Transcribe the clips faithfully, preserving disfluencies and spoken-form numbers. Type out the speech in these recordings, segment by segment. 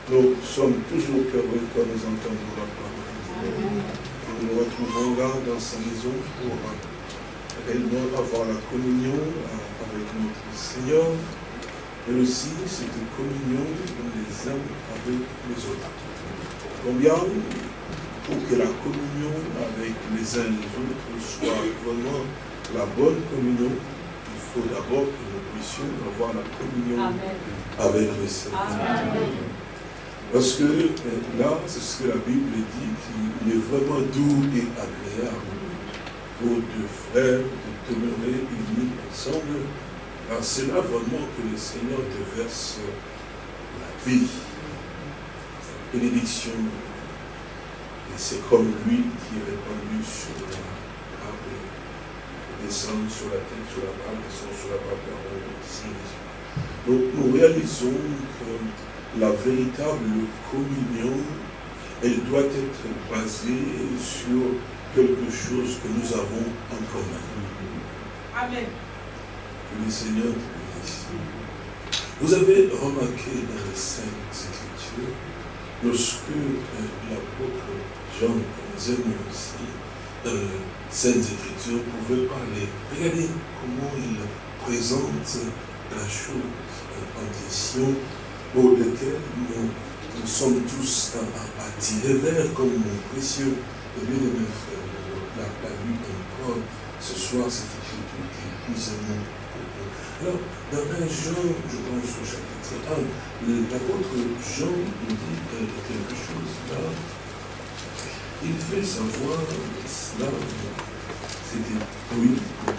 nous sommes toujours heureux quand nous entendons la parole. Nous nous retrouvons là dans sa maison pour réellement avoir la communion avec notre Seigneur, mais aussi cette communion les uns avec les autres. Combien, pour que la communion avec les uns et les autres soit vraiment la bonne communion, il faut d'abord que nous puissions avoir la communion Amen. Avec le Seigneur. Amen. Parce que là, c'est ce que la Bible dit, qu'il est vraiment doux et agréable pour deux frères de demeurer unis ensemble. Alors c'est là vraiment que le Seigneur te verse la vie, la bénédiction. Et c'est comme lui qui est répandu sur la table, descend sur la tête, sur la barbe, descend sur la barbe, ici. Donc nous réalisons que la véritable communion, elle doit être basée sur quelque chose que nous avons en commun. Amen. Que le Seigneur te bénisse. Vous avez remarqué dans les Saintes Écritures, lorsque euh, l'apôtre Jean, que nous aimons aussi, dans les Saintes Écritures, pouvait parler. Regardez comment il présente la chose en question pour laquelle nous, nous sommes tous attirés vers comme mon précieux et bien-aimé frère. La, la lutte encore ce soir, cette écriture qui nous aimons. Alors, dans un Jean, je pense au chapitre un, l'apôtre Jean nous dit quelque chose là. Il fait savoir cela. C'était oui.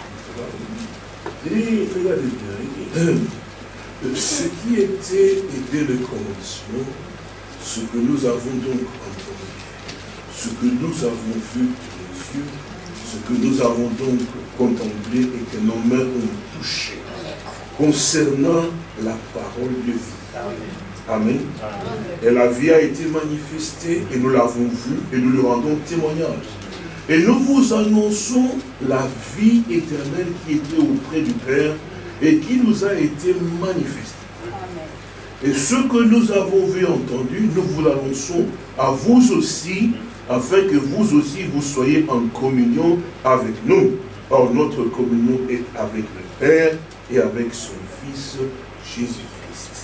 Et regardez bien, ce qui était dès le commencement, ce que nous avons donc entendu, ce que nous avons vu de nos yeux, ce que nous avons donc contemplé et que nos mains ont touché, concernant la parole de vie. Amen. Amen. Et la vie a été manifestée et nous l'avons vue et nous lui rendons témoignage. Et nous vous annonçons la vie éternelle qui était auprès du Père et qui nous a été manifestée. Et ce que nous avons vu et entendu, nous vous l'annonçons à vous aussi, afin que vous aussi vous soyez en communion avec nous. Or, notre communion est avec le Père et avec son Fils Jésus-Christ.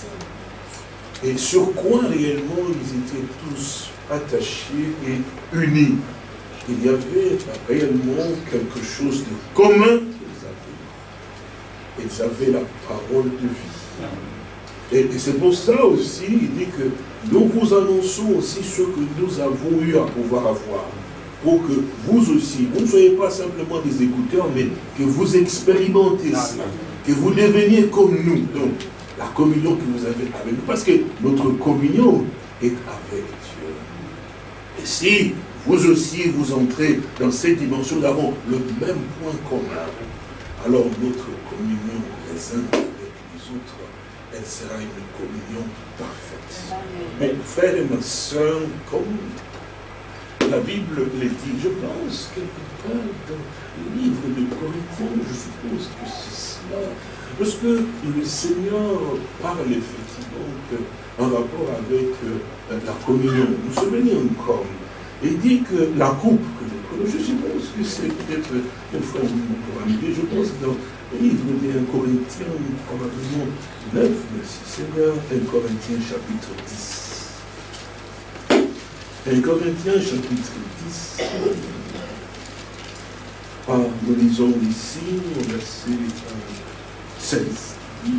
Et sur quoi réellement ils étaient tous attachés et unis. Il y avait réellement quelque chose de commun qu'ils avaient. Ils avaient la parole de vie. Et, et c'est pour ça aussi, il dit que nous vous annonçons aussi ce que nous avons eu à pouvoir avoir. Pour que vous aussi, vous ne soyez pas simplement des écouteurs, mais que vous expérimentez cela. Que vous deveniez comme nous. Donc, la communion que vous avez avec nous. Parce que notre communion est avec Dieu. Et si vous aussi vous entrez dans cette dimension, nous avons le même point commun. Alors notre communion les uns avec les autres, elle sera une communion parfaite. Mais frères et ma soeur, comme la Bible le dit, je pense quelque part dans le livre de Corinthiens, je suppose que c'est cela, parce que le Seigneur parle effectivement en rapport avec euh, la communion. Vous vous souvenez encore, il dit que la coupe que nous prenons, je suppose que c'est peut-être une fois pour arriver, je pense dans le livre des Corinthiens, probablement neuf, mais si c'est là, un Corinthiens chapitre dix. un Corinthiens chapitre dix. Ah, nous lisons ici au verset seize.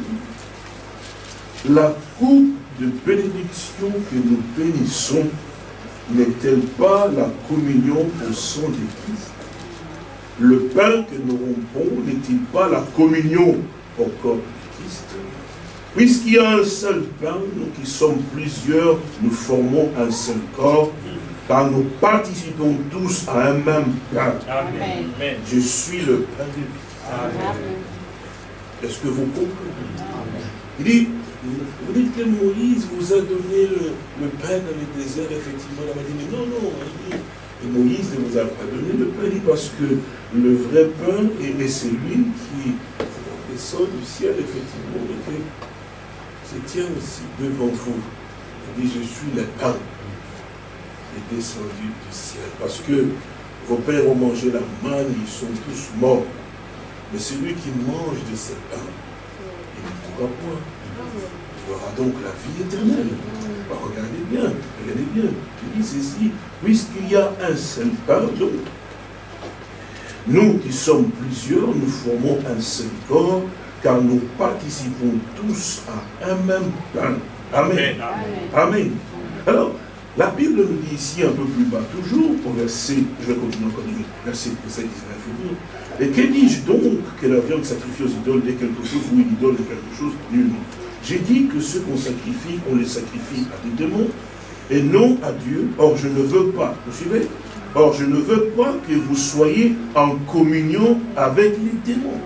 La coupe de bénédiction que nous bénissons n'est-elle pas la communion au sang de Christ? Le pain que nous rompons n'est-il pas la communion au corps de Christ? Puisqu'il y a un seul pain, nous qui sommes plusieurs, nous formons un seul corps, car nous participons tous à un même pain. Amen. Je suis le pain de vie. Amen. Est-ce que vous comprenez? Il dit, vous dites que Moïse vous a donné le, le pain dans le désert, effectivement. Il a dit, mais non, non, il dit, et Moïse ne vous a pas donné le pain, il dit, parce que le vrai pain, et, et c'est lui qui descend du ciel, effectivement, et que se tient aussi devant vous. Il dit, je suis le pain qui est descendu du ciel. Parce que vos pères ont mangé la manne, ils sont tous morts. Mais celui qui mange de ce pain, il ne pourra point. Il aura donc la vie éternelle. Alors, regardez bien, regardez bien. Il dit ceci, puisqu'il y a un seul pain, donc, nous qui sommes plusieurs, nous formons un seul corps, car nous participons tous à un même pain. Amen. Amen. Amen. Alors, la Bible nous dit ici un peu plus bas, toujours au verset, je vais continuer encore, verset dix-neuf. Et que dis-je donc que la viande sacrifiée aux idoles est quelque chose, ou une idole est quelque chose? Nullement. J'ai dit que ceux qu'on sacrifie, on les sacrifie à des démons, et non à Dieu. Or, je ne veux pas, vous suivez? Or, je ne veux pas que vous soyez en communion avec les démons.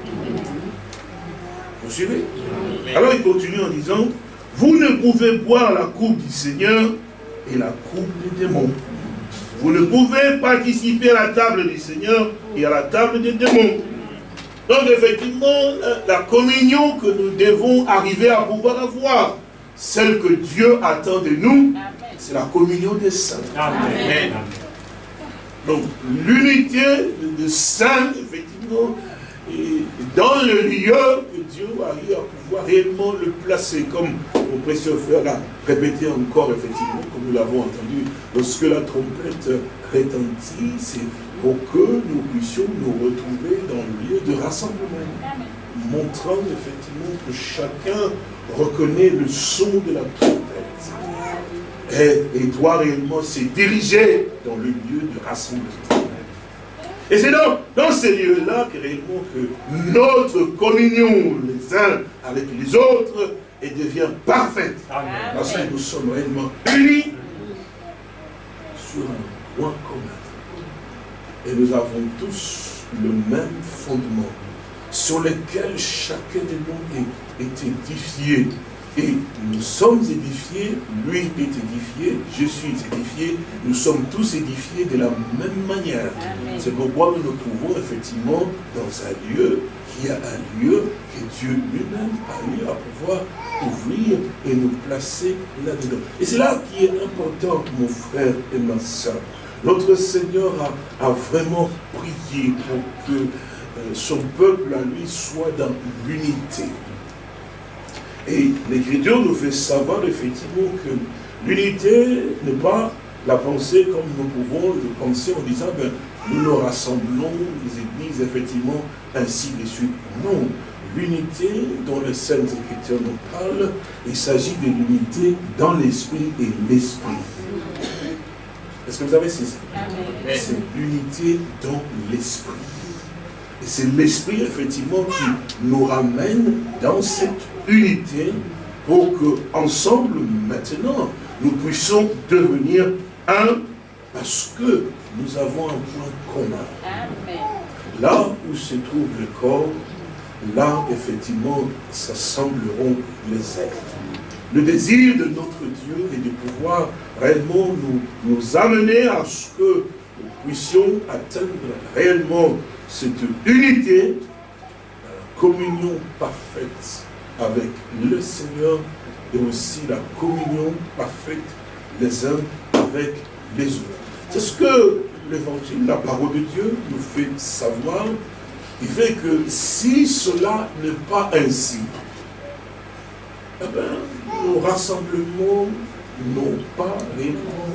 Vous suivez? Alors, il continue en disant, vous ne pouvez boire la coupe du Seigneur et la coupe des démons. Vous ne pouvez participer à la table du Seigneur et à la table des démons. Donc, effectivement, la communion que nous devons arriver à pouvoir avoir, celle que Dieu attend de nous, c'est la communion des saints. Amen. Donc, l'unité des saints, effectivement, et dans le lieu que Dieu arrive à pouvoir réellement le placer, comme mon précieux frère l'a répété encore, effectivement, comme nous l'avons entendu, lorsque la trompette retentit, c'est pour que nous puissions nous retrouver dans le lieu de rassemblement, montrant effectivement que chacun reconnaît le son de la trompette et, et doit réellement se diriger dans le lieu de rassemblement. Et c'est dans, dans ces lieux-là que réellement que notre communion les uns avec les autres et devient parfaite. Amen. Parce que nous sommes réellement unis sur un point commun. Et nous avons tous le même fondement sur lequel chacun de nous est, est édifié. Et nous sommes édifiés, lui est édifié, je suis édifié, nous sommes tous édifiés de la même manière. C'est pourquoi nous nous trouvons effectivement dans un lieu qui a un lieu que Dieu lui-même a eu à pouvoir ouvrir et nous placer là-dedans. Et c'est là qui est important, mon frère et ma soeur. Notre Seigneur a, a vraiment prié pour que euh, son peuple à lui soit dans l'unité. Et l'Écriture nous fait savoir effectivement que l'unité n'est pas la pensée comme nous pouvons le penser en disant ben, nous nous rassemblons les églises effectivement ainsi de suite. Non, l'unité dont les Saintes Écritures nous parlent, il s'agit de l'unité dans l'esprit et l'esprit. Est-ce que vous avez saisi? C'est l'unité dans l'esprit. Et c'est l'esprit effectivement qui nous ramène dans cette unité pour que ensemble maintenant nous puissions devenir un parce que nous avons un point commun. Amen. Là où se trouve le corps, là effectivement s'assembleront les êtres. Le désir de notre Dieu est de pouvoir réellement nous, nous amener à ce que nous puissions atteindre réellement cette unité, la communion parfaite avec le Seigneur et aussi la communion parfaite les uns avec les autres. C'est ce que l'évangile, la parole de Dieu nous fait savoir. Il fait que si cela n'est pas ainsi, eh bien, nos rassemblements n'ont pas réellement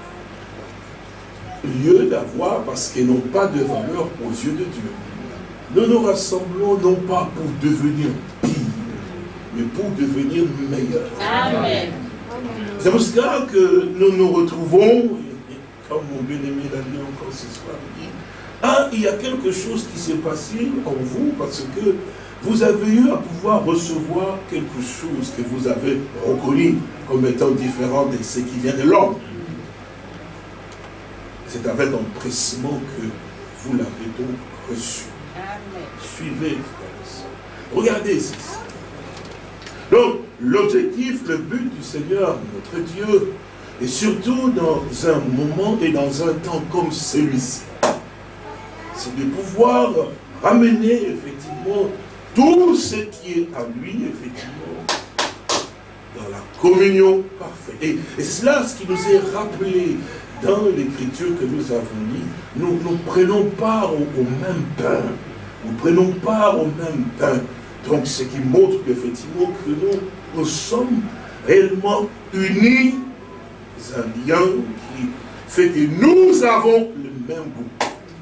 lieu d'avoir parce qu'ils n'ont pas de valeur aux yeux de Dieu. Nous nous rassemblons non pas pour devenir pire, mais pour devenir meilleurs. Amen. C'est pour cela que nous nous retrouvons, comme mon bien-aimé l'a dit encore ce soir, ah, il y a quelque chose qui s'est passé en vous parce que vous avez eu à pouvoir recevoir quelque chose que vous avez reconnu comme étant différent de ce qui vient de l'homme. C'est avec empressement que vous l'avez donc reçu. Amen. Suivez, frères. Regardez ceci. Donc, l'objectif, le but du Seigneur, notre Dieu, et surtout dans un moment et dans un temps comme celui-ci, c'est de pouvoir ramener effectivement tout ce qui est à lui, effectivement, dans la communion parfaite. Et, et c'est cela ce qui nous est rappelé dans l'écriture que nous avons lue. Nous ne prenons part au, au même pain. Nous prenons part au même pain. Donc ce qui montre qu'effectivement que nous, nous sommes réellement unis, un lien qui fait que nous avons le même goût.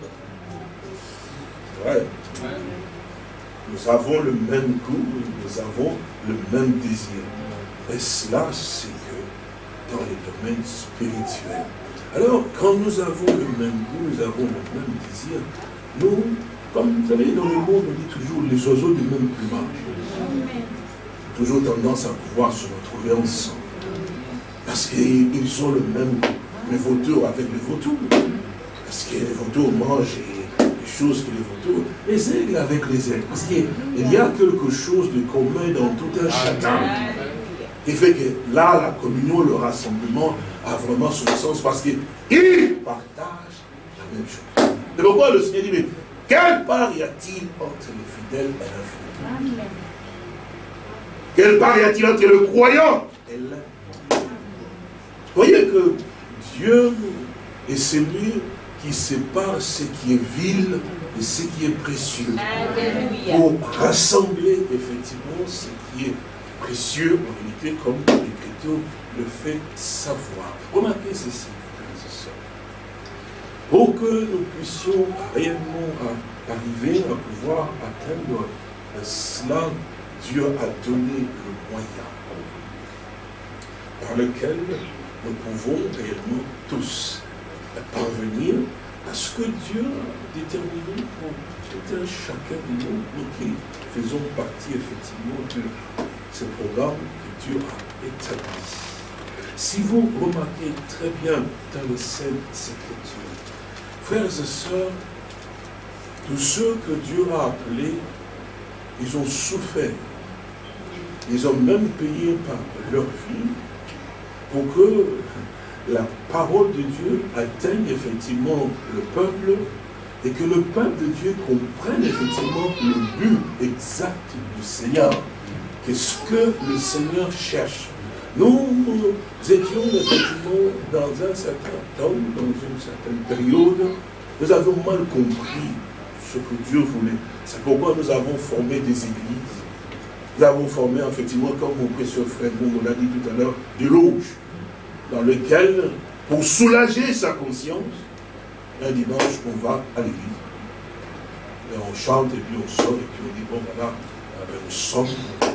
Ouais. Nous avons le même goût, nous avons le même désir. Et cela, c'est que dans les domaines spirituels. Alors, quand nous avons le même goût, nous avons le même désir, nous, comme vous savez, dans le monde, on dit toujours les oiseaux du même plumage. Toujours tendance à pouvoir se retrouver ensemble. Parce qu'ils ont le même goût. Les vautours avec les vautours. Parce que les vautours mangent les choses que les vautours. Les aigles avec les aigles. Parce qu'il y a quelque chose de commun dans tout un chacun. Qui fait que là, la communion, le rassemblement a vraiment son sens. Parce qu'ils partagent la même chose. C'est pourquoi le Seigneur dit, mais quelle part y a-t-il entre les fidèles et l'infidèle? Quelle part y a-t-il entre le croyant et l'infidèle? Vous voyez que Dieu est celui qui sépare ce qui est vil et ce qui est précieux. Alléluia. Pour rassembler effectivement ce qui est précieux, en réalité, comme l'Écriture le fait savoir. Remarquez ceci, frères et sœurs. Pour que nous puissions réellement arriver à pouvoir atteindre cela, Dieu a donné le moyen par lequel nous pouvons réellement tous parvenir à ce que Dieu a déterminé pour tout un chacun de nous, nous qui faisons partie effectivement de ce programme que Dieu a établi. Si vous remarquez très bien dans les Saintes Écritures, frères et sœurs, tous ceux que Dieu a appelés, ils ont souffert. Ils ont même payé par leur vie pour que la parole de Dieu atteigne effectivement le peuple et que le peuple de Dieu comprenne effectivement le but exact du Seigneur. Qu'est-ce que le Seigneur cherche? Nous, nous étions effectivement dans un certain temps, dans une certaine période, nous avons mal compris ce que Dieu voulait. C'est pourquoi nous avons formé des églises. Nous avons formé effectivement, comme mon précieux frère nous l'a dit tout à l'heure, des loges, dans lesquelles, pour soulager sa conscience, un dimanche, on va à l'église. Et on chante, et puis on sort, et puis on dit, bon voilà, nous sommes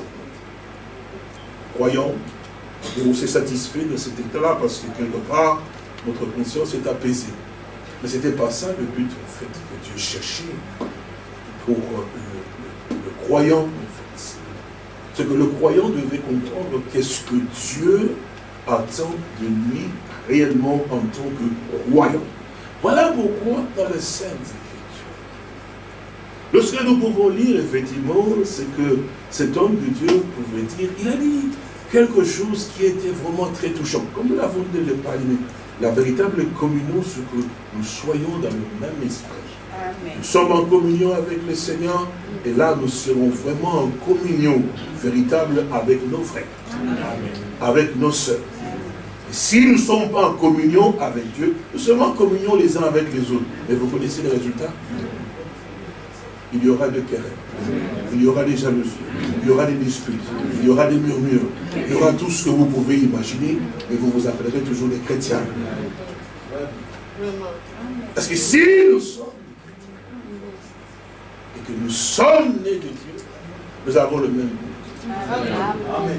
croyants, et on s'est satisfait de cet état-là, parce que quelque part, notre conscience est apaisée. Mais ce n'était pas ça le but, en fait, que Dieu cherchait pour le, le, le croyant, en fait. C'est que le croyant devait comprendre qu'est-ce que Dieu attend de lui réellement en tant que croyant. Voilà pourquoi dans les Saintes Écritures, lorsque nous pouvons lire, effectivement, c'est que cet homme de Dieu pouvait dire, il a dit quelque chose qui était vraiment très touchant. Comme nous l'avons dit, la véritable communion, c'est que nous soyons dans le même esprit. Amen. Nous sommes en communion avec le Seigneur, et là nous serons vraiment en communion véritable avec nos frères, Amen. Avec nos sœurs. Et si nous ne sommes pas en communion avec Dieu, nous sommes en communion les uns avec les autres. Et vous connaissez les résultats? Il y aura des querelles, il y aura des jalousies, il y aura des disputes, il y aura des murmures, il y aura tout ce que vous pouvez imaginer, mais vous vous appellerez toujours des chrétiens. Parce que si nous sommes et que nous sommes nés de Dieu, nous avons le même goût. Amen.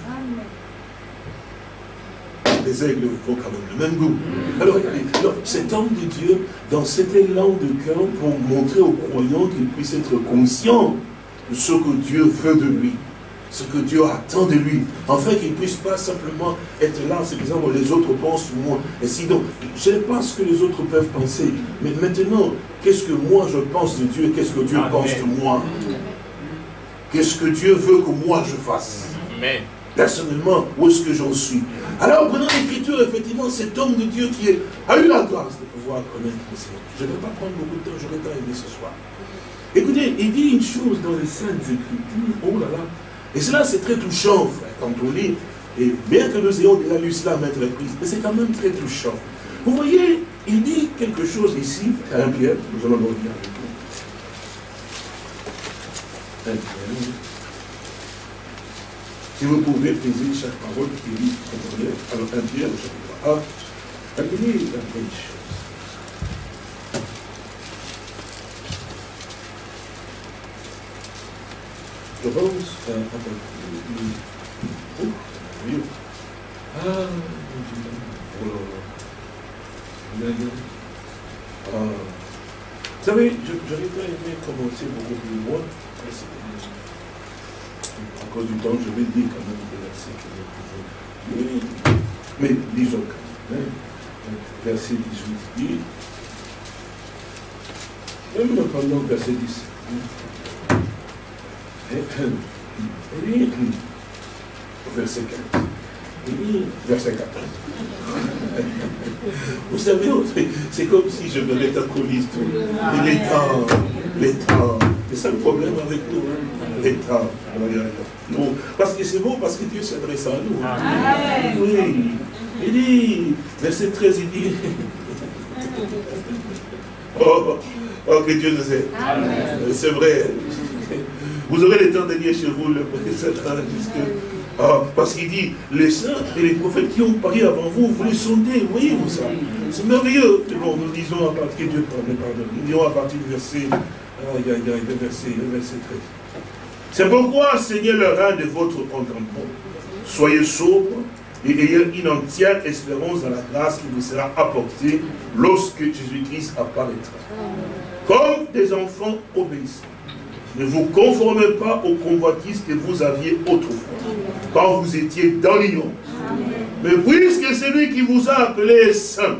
Les aigles font quand même le même goût. Alors, alors, cet homme de Dieu, dans cet élan de cœur, pour montrer aux croyants qu'ils puissent être conscients de ce que Dieu veut de lui, ce que Dieu attend de lui, afin qu'il ne puisse pas simplement être là, c'est exemple, les autres pensent moi, et sinon, je ne sais pas ce que les autres peuvent penser, mais maintenant, qu'est-ce que moi je pense de Dieu, et qu'est-ce que Dieu Amen. Pense de moi? Qu'est-ce que Dieu veut que moi je fasse? Amen. Personnellement, où est-ce que j'en suis? Alors, prenant l'Écriture, effectivement, cet homme de Dieu qui est, a eu la grâce de pouvoir connaître le Seigneur. Je ne vais pas prendre beaucoup de temps, j'aurais pas aimé ce soir. Écoutez, il dit une chose dans les Saintes Écritures, oh là là, et cela c'est très touchant, frère, quand on lit, Et bien que nous ayons déjà lu cela à maintes reprises, mais c'est quand même très touchant. Vous voyez, il dit quelque chose ici, à un Pierre, nous allons revenir avec vous. un Pierre. Si vous pouvez peser chaque parole qui dit, comprenez, alors un Pierre, au chapitre un, regardez la bonne chose. Je pense à un peu plus. Oh, oui. Ah, mon Dieu. Oh là là. Ah. Vous savez, j'aurais pas aimé commencer beaucoup plus loin. À cause du temps, je vais dire quand même des versets que nous pouvons. Mais, mais disons quand même. Hein, verset dix-huit dit. Même pendant verset dix-sept. Et verset quinze. Verset quatorze. Vous savez, c'est comme si je me métacolise tout. Et les temps, les temps. C'est ça le problème avec nous. Hein? Les temps. Non, parce que c'est bon, parce que Dieu s'adresse à nous. Hein? Oui. Il dit, verset treize, il dit. Oh, oh, que Dieu nous aide. C'est vrai. Vous aurez le temps de lire chez vous le jusque. Ah, parce qu'il dit, les saints et les prophètes qui ont parlé avant vous, vous les sondez, voyez-vous ça? C'est merveilleux. Bon, nous lisons à partir de Dieu, pardon, pardon. Nous lisons à partir du verset, aïe, aïe, aïe, le verset, le verset treize. C'est pourquoi enseignez le rein de votre entendement. Soyez sobres et ayez une entière espérance dans la grâce qui vous sera apportée lorsque Jésus-Christ apparaîtra. Comme des enfants obéissants. Ne vous conformez pas aux convoitises que vous aviez autrefois, quand vous étiez dans l'ignorance. Mais puisque celui qui vous a appelé est saint,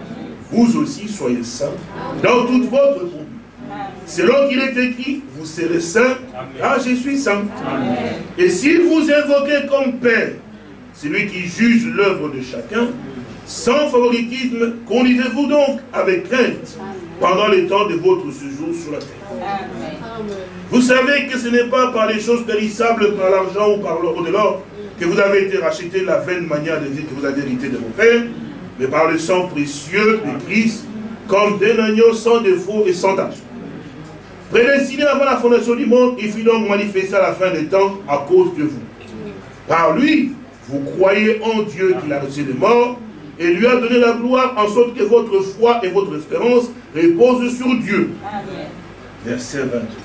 vous aussi soyez saints dans toute votre conduite. Selon qu'il est écrit, vous serez saints, car je suis saint. Amen. Et si vous invoquez comme Père, celui qui juge l'œuvre de chacun, sans favoritisme, conduisez-vous donc avec crainte pendant les temps de votre séjour sur la terre. Amen. Vous savez que ce n'est pas par les choses périssables, par l'argent ou par l'or de l'or, que vous avez été racheté la vaine manière de vie que vous avez hérité de vos pères, mais par le sang précieux de Christ, comme d'un agneau sans défaut et sans tache. Prédestiné avant la fondation du monde, il fut donc manifesté à la fin des temps à cause de vous. Par lui, vous croyez en Dieu qui l'a reçu des morts et lui a donné la gloire en sorte que votre foi et votre espérance reposent sur Dieu. Amen. Verset vingt-deux.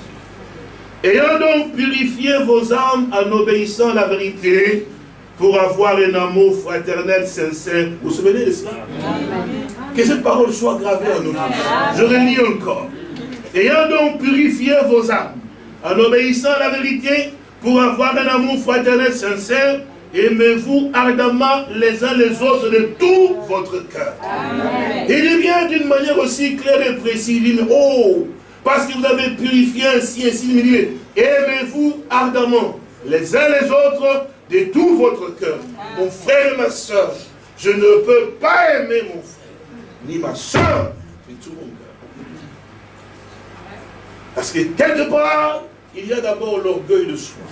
Ayant donc purifié vos âmes en obéissant à la vérité pour avoir un amour fraternel sincère. Vous vous souvenez de cela? Amen. Que cette parole soit gravée en nous. Je relis encore. Ayant donc purifié vos âmes en obéissant à la vérité pour avoir un amour fraternel sincère, aimez-vous ardemment les uns les autres de tout votre cœur. Amen. Il est bien d'une manière aussi claire et précise. Il dit, oh, parce que vous avez purifié ainsi, ainsi, il dit, aimez-vous ardemment les uns les autres de tout votre cœur. Mon frère et ma soeur, je ne peux pas aimer mon frère, ni ma soeur, de tout mon cœur. Parce que quelque part, il y a d'abord l'orgueil de soi.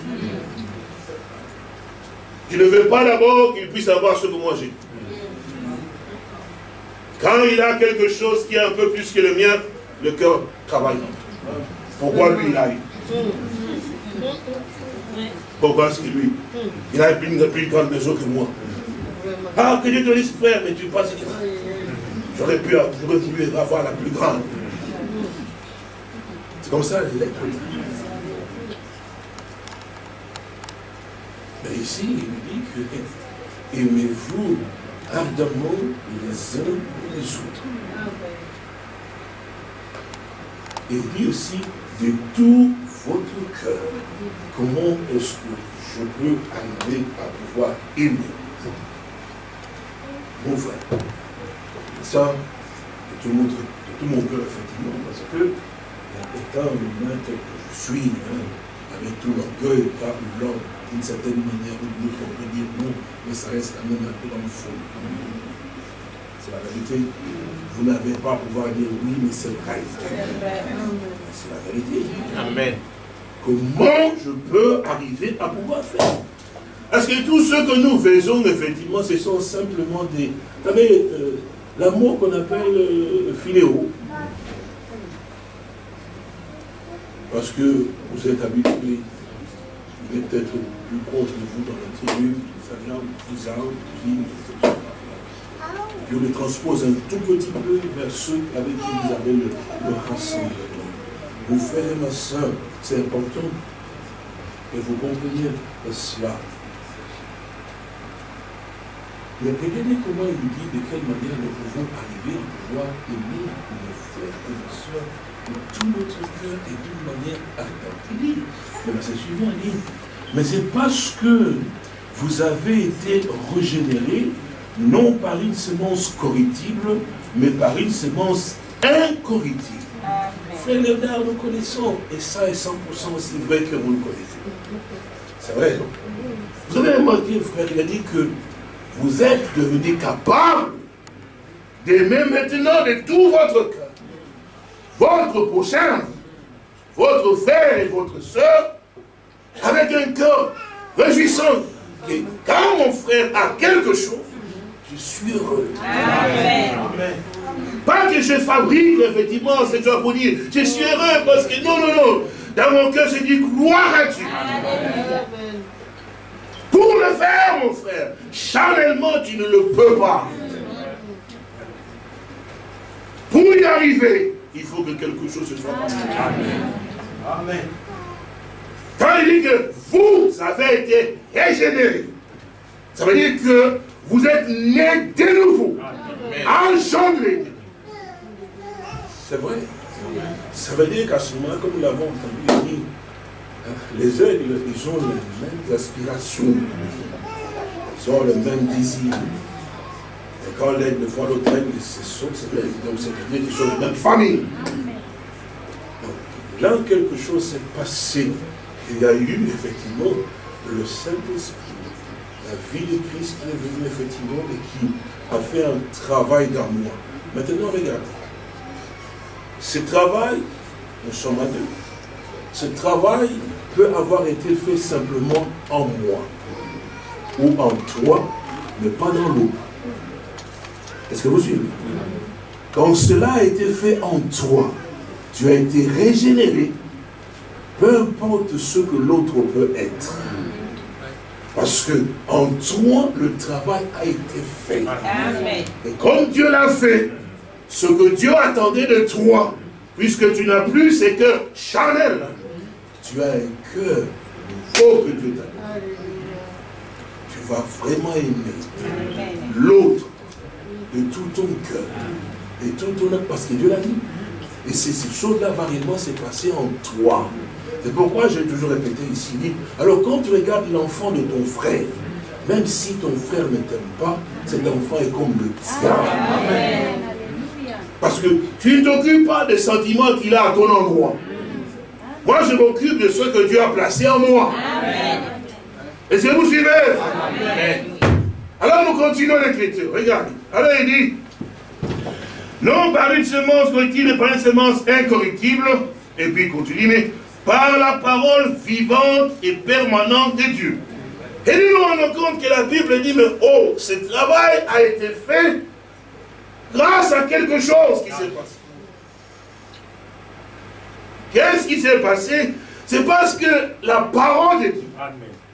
Je ne veux pas d'abord qu'il puisse avoir ce que moi j'ai. Quand il a quelque chose qui est un peu plus que le mien, le cœur travaille. Pourquoi lui il a eu? Pourquoi est-ce que lui il a une plus grande maison que moi? Ah, que Dieu te dise frère, mais tu penses que j'aurais pu j'aurais voulu avoir la plus grande. C'est comme ça l'être humain. Mais ici, il dit que aimez-vous ardemment les uns les autres. Et il dit aussi de tout votre cœur. Comment est-ce que je peux arriver à pouvoir aimer mon frère? Ça, de tout mon, de tout mon cœur, effectivement, parce que étant humain tel que je suis, hein, avec tout l'orgueil, car l'homme, d'une certaine manière ou d'une autre, on peut dire non, mais ça reste quand même un peu dans le fond. C'est la vérité. Vous n'avez pas à pouvoir dire oui, mais c'est vrai. C'est la vérité. Amen. Comment je peux arriver à pouvoir faire? Parce que tout ce que nous faisons, effectivement, ce sont simplement des... Vous savez, euh, l'amour qu'on appelle euh, philéo. Parce que vous êtes habitués, il est peut-être plus proche de vous dans la tribu, ça vient plus armes, plus lignes, et cetera. Puis on le transpose un tout petit peu vers ceux avec qui vous avez le, le rassemblement. Vous frères et ma soeur, c'est important que vous compreniez cela. Mais regardez comment il dit de quelle manière nous pouvons arriver à pouvoir aimer nos frères et nos soeurs de tout notre cœur et d'une manière ardente. Le verset suivant dit, mais c'est parce que vous avez été régénérés, non par une semence corruptible, mais par une semence incorruptible. Frère Léonard, nous connaissons, et ça est cent pour cent aussi vrai que vous le connaissez. C'est vrai, non? Vous avez remarqué, frère, il a dit que vous êtes devenus capables d'aimer maintenant de tout votre cœur votre prochain, votre frère et votre soeur, avec un cœur réjouissant. Et quand mon frère a quelque chose, je suis heureux. Amen. Amen. Pas que je fabrique, effectivement, cette joie pour dire, je suis heureux parce que non, non, non. Dans mon cœur, je dis gloire à Dieu. Amen. Pour le faire, mon frère, charnellement, tu ne le peux pas. Pour y arriver, il faut que quelque chose se soit passé. Amen. Amen. Quand il dit que vous avez été régénérés, ça veut dire que vous êtes nés de nouveau, engendrés. C'est vrai. Ça veut dire qu'à ce moment-là, comme nous l'avons entendu dire, les aigles, ils ont les mêmes aspirations, ils ont le même désir. Et quand l'aigle voit l'autre aigle, c'est saute, c'est l'aigle. Donc c'est-à-dire qu'ils sont de la même famille. Donc là, quelque chose s'est passé. Il y a eu effectivement le Saint-Esprit, la vie de Christ qui est venue effectivement et qui a fait un travail dans moi. Maintenant, regardez. Ce travail, nous sommes à deux. Ce travail peut avoir été fait simplement en moi ou en toi, mais pas dans l'autre. Est-ce que vous suivez? Quand cela a été fait en toi, tu as été régénéré, peu importe ce que l'autre peut être. Parce que en toi, le travail a été fait. Amen. Et comme Dieu l'a fait, ce que Dieu attendait de toi, puisque tu n'as plus ces cœurs charnels, tu as un cœur nouveau que Dieu t'a donné. Tu vas vraiment aimer l'autre de tout ton cœur et tout ton âme, parce que Dieu l'a dit. Et ces choses-là vont réellement se passer en toi. C'est pourquoi j'ai toujours répété ici, dit, alors quand tu regardes l'enfant de ton frère, même si ton frère ne t'aime pas, cet enfant est comme le tien. Amen. Parce que tu ne t'occupes pas des sentiments qu'il a à ton endroit. Moi, je m'occupe de ce que Dieu a placé en moi. Amen. Est-ce que vous suivez? Amen. Alors nous continuons l'écriture. Regardez. Alors il dit, non par une semence corruptible et par une semence incorruptible, et puis il continue, mais par la parole vivante et permanente de Dieu. Et nous nous rendons compte que la Bible dit, mais oh, ce travail a été fait grâce à quelque chose qui s'est passé. Qu'est-ce qui s'est passé? C'est parce que la parole de Dieu, Amen.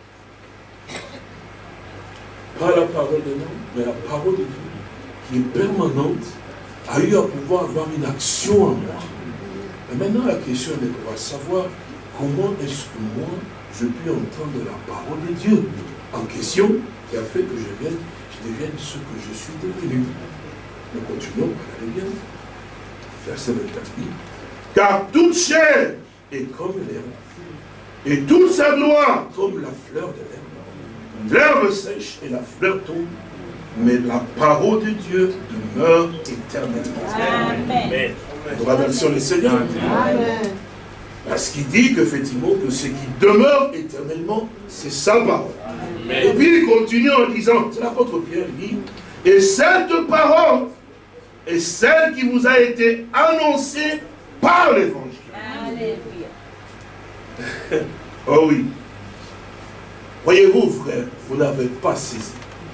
Pas la parole de l'homme, mais la parole de Dieu, qui est permanente, a eu à pouvoir avoir une action en moi. Et maintenant, la question est de pouvoir savoir comment est-ce que moi, je puis entendre la parole de Dieu en question, qui a fait que je, vienne, je devienne ce que je suis devenu. Nous continuons, regardez bien. Verset vingt-quatre. Car toute chair est comme l'herbe, et toute sa gloire comme la fleur de l'herbe. L'herbe sèche et la fleur tombe, mais la parole de Dieu demeure éternellement. Amen. Dans la version du Seigneur. Amen. Parce qu'il dit qu'effectivement, que ce qui demeure éternellement, c'est sa parole. Amen. Et puis il continue en disant, c'est l'apôtre Pierre dit, et cette parole est celle qui vous a été annoncée par l'évangile. Alléluia. Oh oui. Voyez-vous, frère, vous n'avez pas saisi.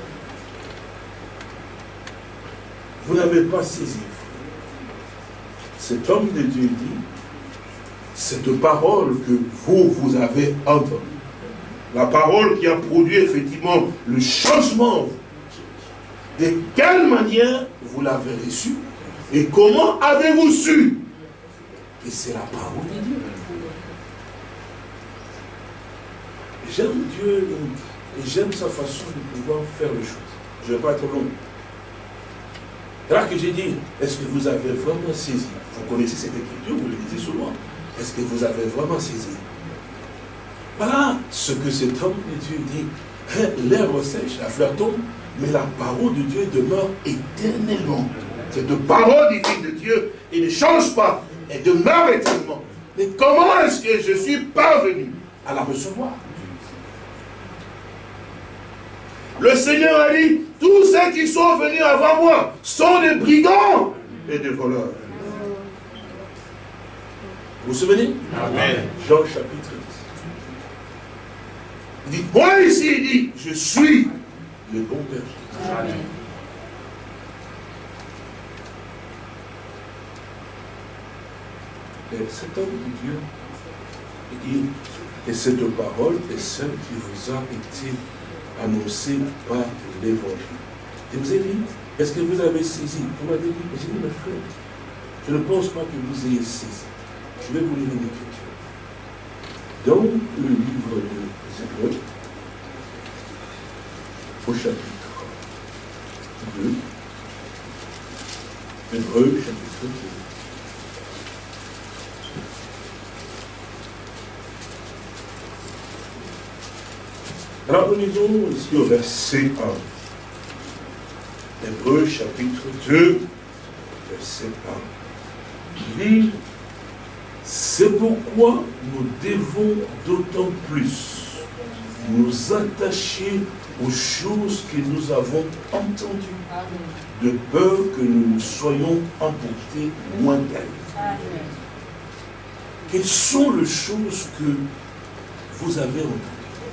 Vous n'avez pas saisi, frère. Cet homme de Dieu dit, cette parole que vous, vous avez entendue, la parole qui a produit effectivement le changement en vous, de quelle manière vous l'avez reçue et comment avez-vous su que c'est la parole de Dieu? J'aime Dieu et j'aime sa façon de pouvoir faire les choses. Je ne vais pas être long. C'est là que j'ai dit, est-ce que vous avez vraiment saisi? Vous connaissez cette écriture, vous le lisez souvent. Est-ce que vous avez vraiment saisi? Voilà ce que cet homme de Dieu dit. L'herbe sèche, la fleur tombe, mais la parole de Dieu demeure éternellement. Cette parole divine de Dieu, elle ne change pas, elle demeure éternellement. Mais comment est-ce que je suis parvenu à la recevoir? Le Seigneur a dit, tous ceux qui sont venus avant moi sont des brigands et des voleurs. Vous vous souvenez? Amen. Jean chapitre dix. Il dit, moi ici, il dit, je suis le bon berger. Amen. Et cet homme de Dieu, il dit, et cette parole est celle qui vous a été annoncée par l'évangile. Et vous avez dit, est-ce que vous avez saisi? Vous m'avez dit, j'ai dit, mes frères, je ne pense pas que vous ayez saisi. Je vais vous lire une écriture. Dans le livre de Hébreux, au chapitre deux, Hébreux, chapitre deux. Alors nous lisons ici au verset un. Hébreux chapitre deux, verset un. Il dit, c'est pourquoi nous devons d'autant plus nous attacher aux choses que nous avons entendues, de peur que nous soyons emportés loin d'elles. Quelles sont les choses que vous avez entendues?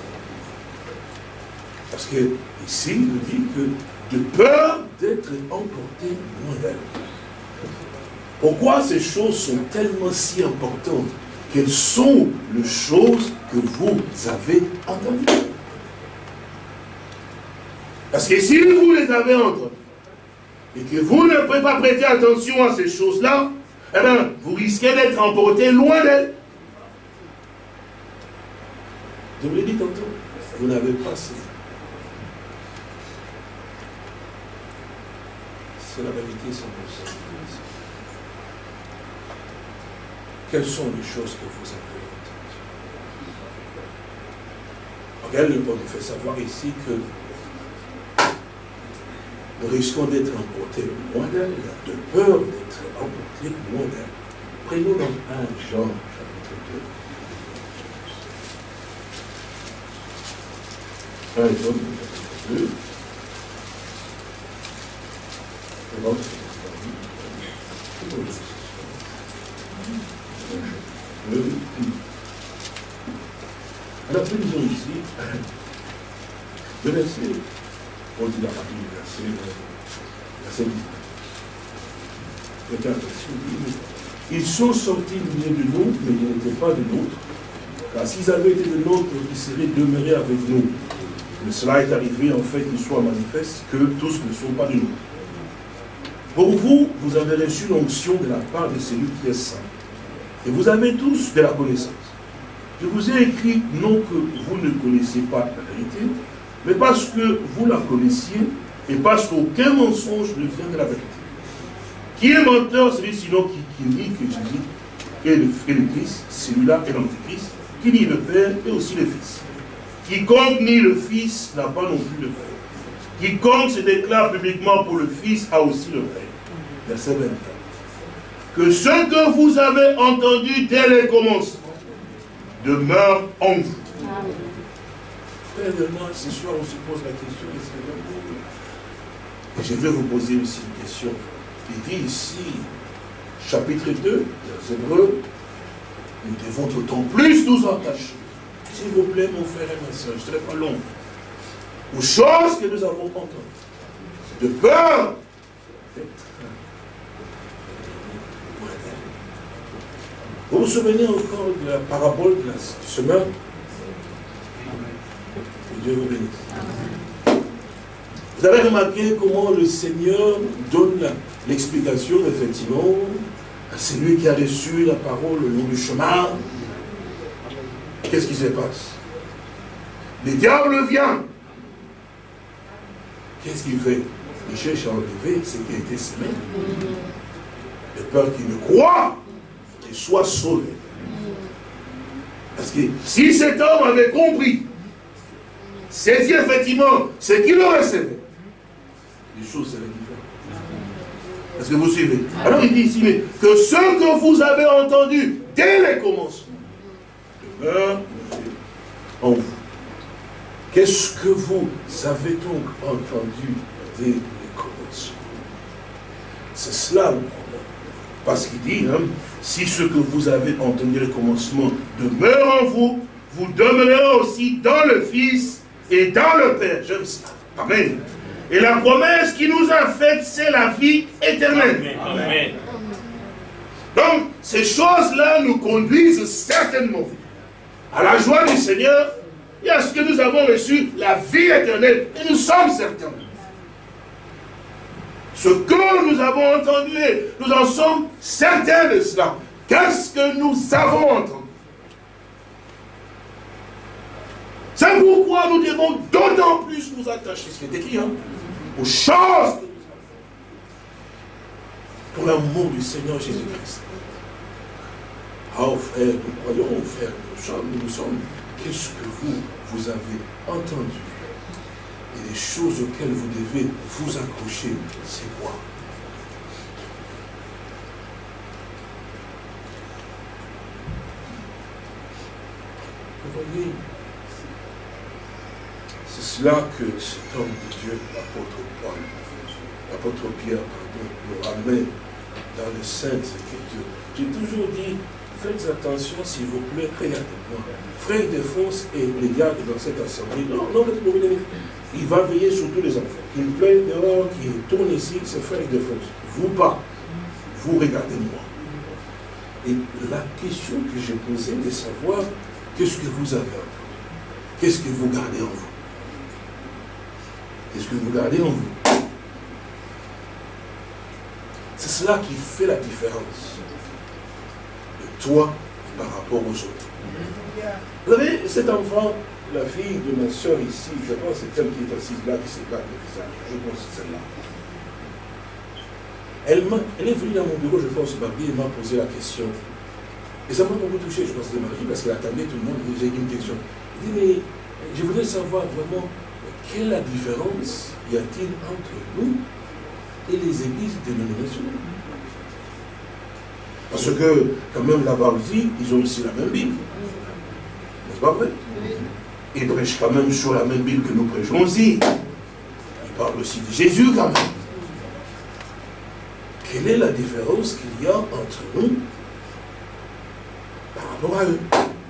Parce que ici, il nous dit que de peur d'être emporté loin d'elle. Pourquoi ces choses sont tellement si importantes? Quelles sont les choses que vous avez entendues? Parce que si vous les avez entendues, et que vous ne pouvez pas prêter attention à ces choses-là, eh bien, vous risquez d'être emporté loin d'elles. Je vous l'ai dit tantôt, vous n'avez pas saisi. C'est la vérité cent pour cent. Quelles sont les choses que vous avez entendues? Regarde, le nous fait savoir ici que nous risquons d'être emportés loin d'elle, de peur d'être emportés loin d'elle. Prenons dans un Jean, chapitre deux. un Jean, chapitre deux. Alors, nous lisons ici le verset, on dit la partie du verset, verset dix-neuf. Ils sont sortis du milieu de nous, mais ils n'étaient pas de nôtres, car s'ils avaient été de nôtres, ils seraient demeurés avec nous. Mais cela est arrivé, en fait, qu'il soit manifeste que tous ne sont pas de nous. Pour vous, vous avez reçu l'onction de la part de celui qui est saint. Et vous avez tous de la connaissance. Je vous ai écrit non que vous ne connaissez pas la vérité, mais parce que vous la connaissiez et parce qu'aucun mensonge ne vient de la vérité. Qui est menteur, celui sinon qui, qui nie que Jésus est le, est le Christ, celui-là est l'Antéchrist, qui nie le Père et aussi le Fils. Quiconque nie le Fils n'a pas non plus le Père. Quiconque se déclare publiquement pour le Fils a aussi le Père. Verset vingt-quatre. Que ce que vous avez entendu dès les commencements demeure en vous. Frère de moi, ce soir on se pose la question, et je vais vous poser aussi une question. Il dit ici, chapitre deux, des Hébreux, nous devons d'autant plus nous attacher. s'il vous plaît, mon frère et ma soeur, je ne serai pas long, aux choses que nous avons entendues, de peur d'être. Vous vous souvenez encore de la parabole de la semence? Que Dieu vous bénisse. Vous avez remarqué comment le Seigneur donne l'explication, effectivement, à celui qui a reçu la parole au long du chemin. Qu'est-ce qui se passe? Le diable vient. Qu'est-ce qu'il fait? Il cherche à enlever ce qui a été semé. De peur qu'il ne croit qu'il soit sauvé. Parce que si cet homme avait compris, saisi effectivement ce qu'il aurait recevait, les choses seraient différentes. Est-ce que vous suivez? Alors il dit ici, mais que ce que vous avez entendu dès les commencements demeure en vous. Qu'est-ce que vous avez donc entendu dès les commencements? C'est cela le problème. Parce qu'il dit, hein, si ce que vous avez entendu le commencement demeure en vous, vous demeurez aussi dans le Fils et dans le Père. J'aime ça. Amen. Et la promesse qui nous a faite, c'est la vie éternelle. Amen. Donc, ces choses-là nous conduisent certainement à la joie du Seigneur et à ce que nous avons reçu, la vie éternelle. Et nous sommes certains. Ce que nous avons entendu, nous en sommes certains de cela. Qu'est-ce que nous avons entendu? C'est pourquoi nous devons d'autant plus nous attacher, ce qui est écrit, hein, aux choses que nous avons. Pour l'amour du Seigneur Jésus-Christ. Ah, oh, frère, nous croyons, frère, nous sommes, nous sommes. Qu'est-ce que vous, vous avez entendu? Et les choses auxquelles vous devez vous accrocher, c'est quoi? Vous voyez, c'est cela que cet homme de Dieu, l'apôtre Paul, l'apôtre Pierre, pardon, nous ramène dans les saintes Écritures. J'ai toujours dit, faites attention s'il vous plaît, regardez-moi. Frère Défonce et les gars dans cette assemblée, non, non, il va veiller sur tous les enfants. Qu'il plaît dehors, qu'il tourne ici, c'est frère Défonce. Vous pas. Vous regardez-moi. Et la question que j'ai posée, de savoir qu'est-ce que vous avez entendu? Qu'est-ce que vous gardez en vous? Qu'est-ce que vous gardez en vous? C'est cela qui fait la différence de toi par rapport aux autres. Vous savez, cet enfant, la fille de ma soeur ici, je pense que c'est elle qui est assise là, qui se bat le visage. Je pense que c'est celle-là. Elle, elle est venue dans mon bureau, je pense, mardi, et m'a posé la question. Et ça m'a beaucoup touché, je pense que c'est Marie, parce qu'elle attendait tout le monde, et j'ai une question. Elle dit, mais je voudrais savoir vraiment quelle est la différence y a-t-il entre nous et les églises dénominationnelles. Parce que, quand même, là-bas aussi, ils ont aussi la même Bible. N'est-ce pas vrai? Ils prêchent quand même sur la même Bible que nous prêchons aussi. Ils parlent aussi de Jésus quand même. Quelle est la différence qu'il y a entre nous par rapport à eux?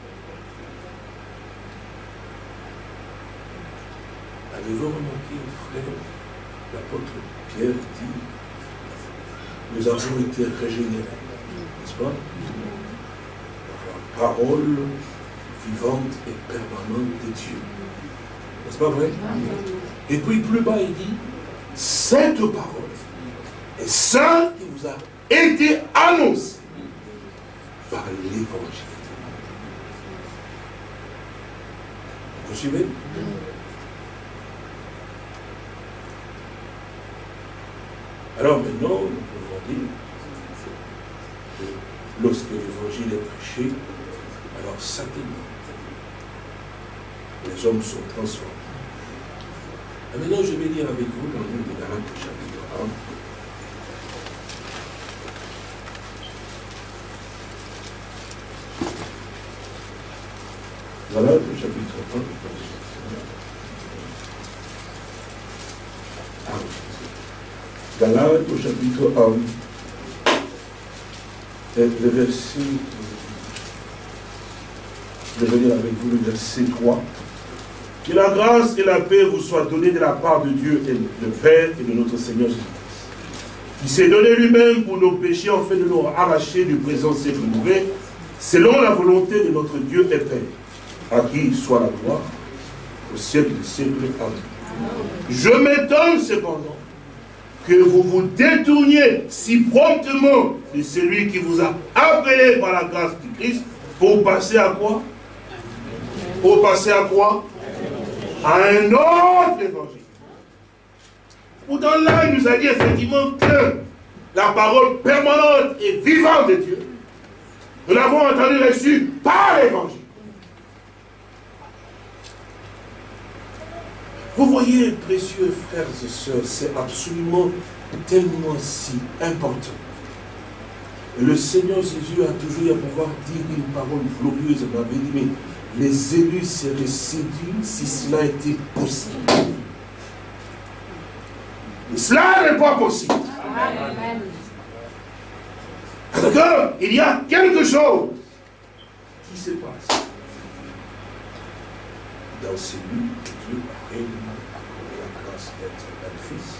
Avez-vous remarqué, frère, l'apôtre Pierre dit, nous avons été régénérés, n'est-ce pas? Par la parole vivante et permanente de Dieu. N'est-ce pas vrai? Et puis plus bas, il dit, cette parole est celle qui vous a été annoncée par l'évangile. Vous suivez? Alors maintenant, nous pouvons dire que lorsque l'évangile est prêché, alors certainement, les hommes sont transformés. Et maintenant, je vais lire avec vous dans le livre de Galates, chapitre un. Galates, chapitre un. Galates au chapitre un, et le verset Je vais lire avec vous le verset trois. Que la grâce et la paix vous soient données de la part de Dieu et le Père et de notre Seigneur Jésus-Christ, qui s'est donné lui-même pour nos péchés, afin de nous arracher du présent siècle mauvais, selon la volonté de notre Dieu et Père, à qui soit la gloire au siècle des siècles. Amen. Je m'étonne cependant que vous vous détourniez si promptement de celui qui vous a appelé par la grâce du Christ pour passer à quoi? Pour passer à quoi? À un autre évangile. Pourtant là, il nous a dit effectivement que la parole permanente et vivante de Dieu, nous l'avons entendu reçu par l'évangile. Vous voyez, précieux frères et sœurs, c'est absolument tellement si important. Et le Seigneur Jésus a toujours eu à pouvoir dire une parole glorieuse. Il m'avait dit, mais les élus seraient séduits si cela était possible. Mais cela n'est pas possible. Amen. D'accord? Il y a quelque chose qui se passe dans celui que Dieu a réellement la grâce d'être un fils,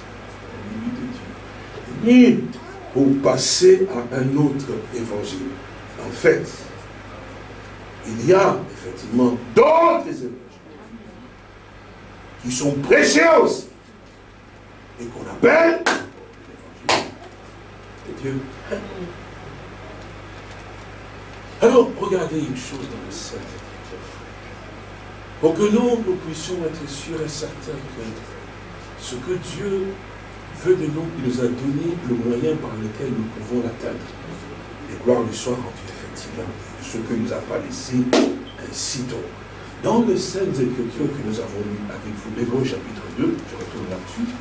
un ami de Dieu. Et pour passer à un autre évangile. En fait, il y a effectivement d'autres évangiles qui sont prêchés aussi et qu'on appelle l'évangile de Dieu. Alors, regardez une chose dans le Saint Écriture. Pour que nous, nous puissions être sûrs et certains que ce que Dieu veut de nous, il nous a donné le moyen par lequel nous pouvons l'atteindre. Et gloire lui soit rendue effectivement de ce que nous a pas laissé ainsi donc. Dans les Saintes Écritures que nous avons lues avec vous, Hébreux chapitre deux, je retourne là-dessus.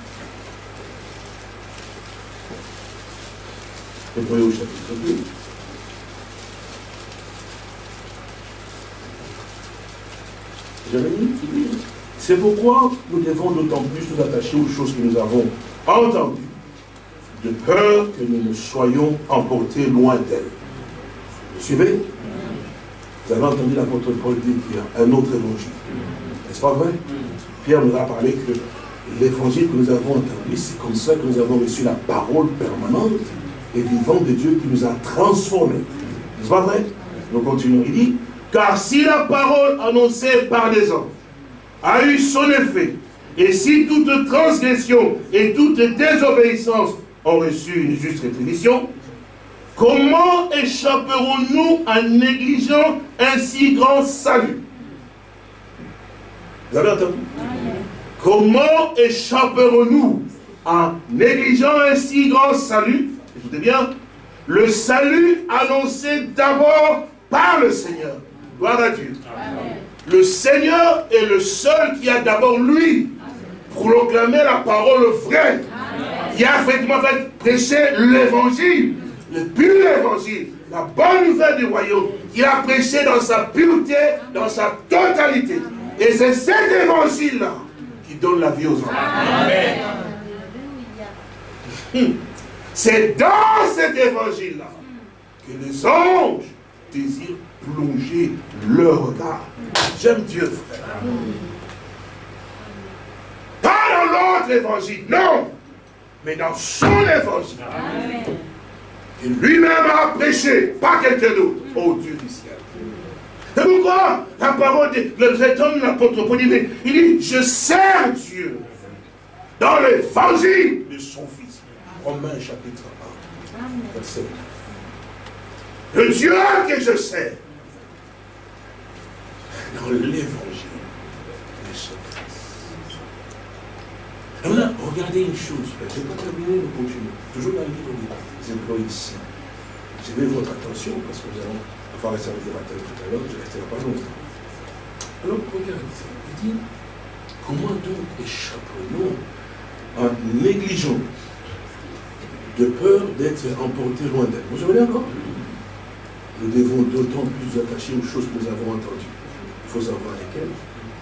Hébreux chapitre deux. J'avais dit, c'est pourquoi nous devons d'autant plus nous attacher aux choses que nous avons entendues, de peur que nous ne soyons emportés loin d'elles. Vous suivez? Vous avez entendu l'apôtre Paul dire qu'il y a un autre évangile. N'est-ce pas vrai? Pierre nous a parlé que l'évangile que nous avons entendu, c'est comme ça que nous avons reçu la parole permanente et vivante de Dieu qui nous a transformés. N'est-ce pas vrai? Nous continuons. Il dit, car si la parole annoncée par les hommes a eu son effet, et si toute transgression et toute désobéissance ont reçu une juste rétribution, comment échapperons-nous en négligeant un si grand salut? Vous avez entendu? Comment échapperons-nous en négligeant un si grand salut? Écoutez bien, le salut annoncé d'abord par le Seigneur. Gloire à Dieu. Amen. Le Seigneur est le seul qui a d'abord, lui, proclamé la parole vraie. Amen. Qui a effectivement fait prêcher l'évangile, le pur évangile, la bonne nouvelle du royaume, qu'il a prêché dans sa pureté, dans sa totalité. Et c'est cet évangile-là qui donne la vie aux hommes. Amen. Amen. C'est dans cet évangile-là que les anges désirent plonger leur regard. J'aime Dieu, frère. Pas dans l'autre évangile, non, mais dans son évangile. Amen. Et lui-même a prêché, pas quelqu'un d'autre, au Dieu du ciel. Et pourquoi la parole de cet homme, l'apôtre Paul, dit, il dit, je sers Dieu dans l'évangile de son Fils. Romains chapitre un, verset neuf. Le Dieu que je sers dans l'évangile de son Fils. Et maintenant, regardez une chose, je ne vais pas terminer, nous continuons. Toujours dans le livre des Hébreux ici. Je vais votre attention parce que nous allons avoir un service de matin tout à l'heure, je ne resterai pas longtemps. Alors, regardez, il dit, comment donc échapperons-nous en négligeant de peur d'être emportés loin d'elle? Vous savez encore? Nous devons d'autant plus nous attacher aux choses que nous avons entendues. Il faut savoir lesquelles.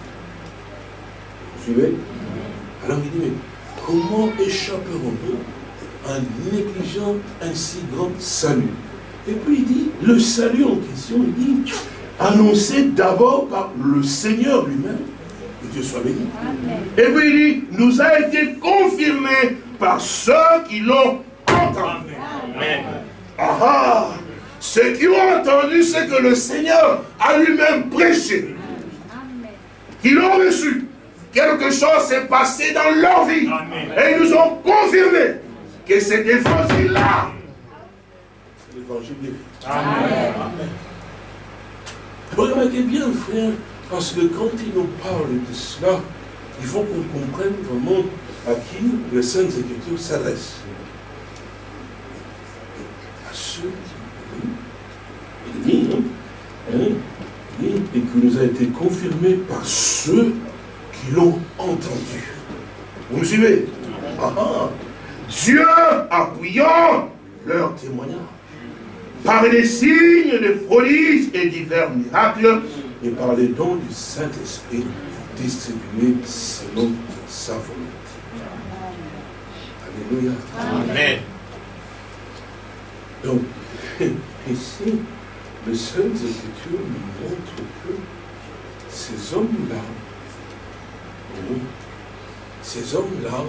Vous suivez? Alors il dit, mais comment échapperons-nous en négligeant un si grand salut? Et puis il dit, le salut en question, il dit, annoncé d'abord par le Seigneur lui-même. Que Dieu soit béni. Amen. Et puis il dit, nous a été confirmé par ceux qui l'ont entendu. Amen. Ah ah, ceux qui ont entendu ce que le Seigneur a lui-même prêché. Amen. Qui l'ont reçu. Quelque chose s'est passé dans leur vie. Amen. Et ils nous ont confirmé que cet évangile-là, c'est l'évangile de vie. Amen. Amen. Regardez bien, frère, parce que quand il nous parle de cela, il faut qu'on comprenne vraiment à qui les Saintes Écritures s'adressent. À ceux qui il dit, hein, hein, et qui nous a été confirmé par ceux qui l'ont entendu. Vous me suivez? Ah, ah. Dieu appuyant leur témoignage par des signes, des prodiges et divers miracles et par les dons du Saint-Esprit distribués selon sa volonté. Alléluia. Amen. Donc, ici, les Saintes Écritures nous montrent que ces hommes-là, ces hommes-là,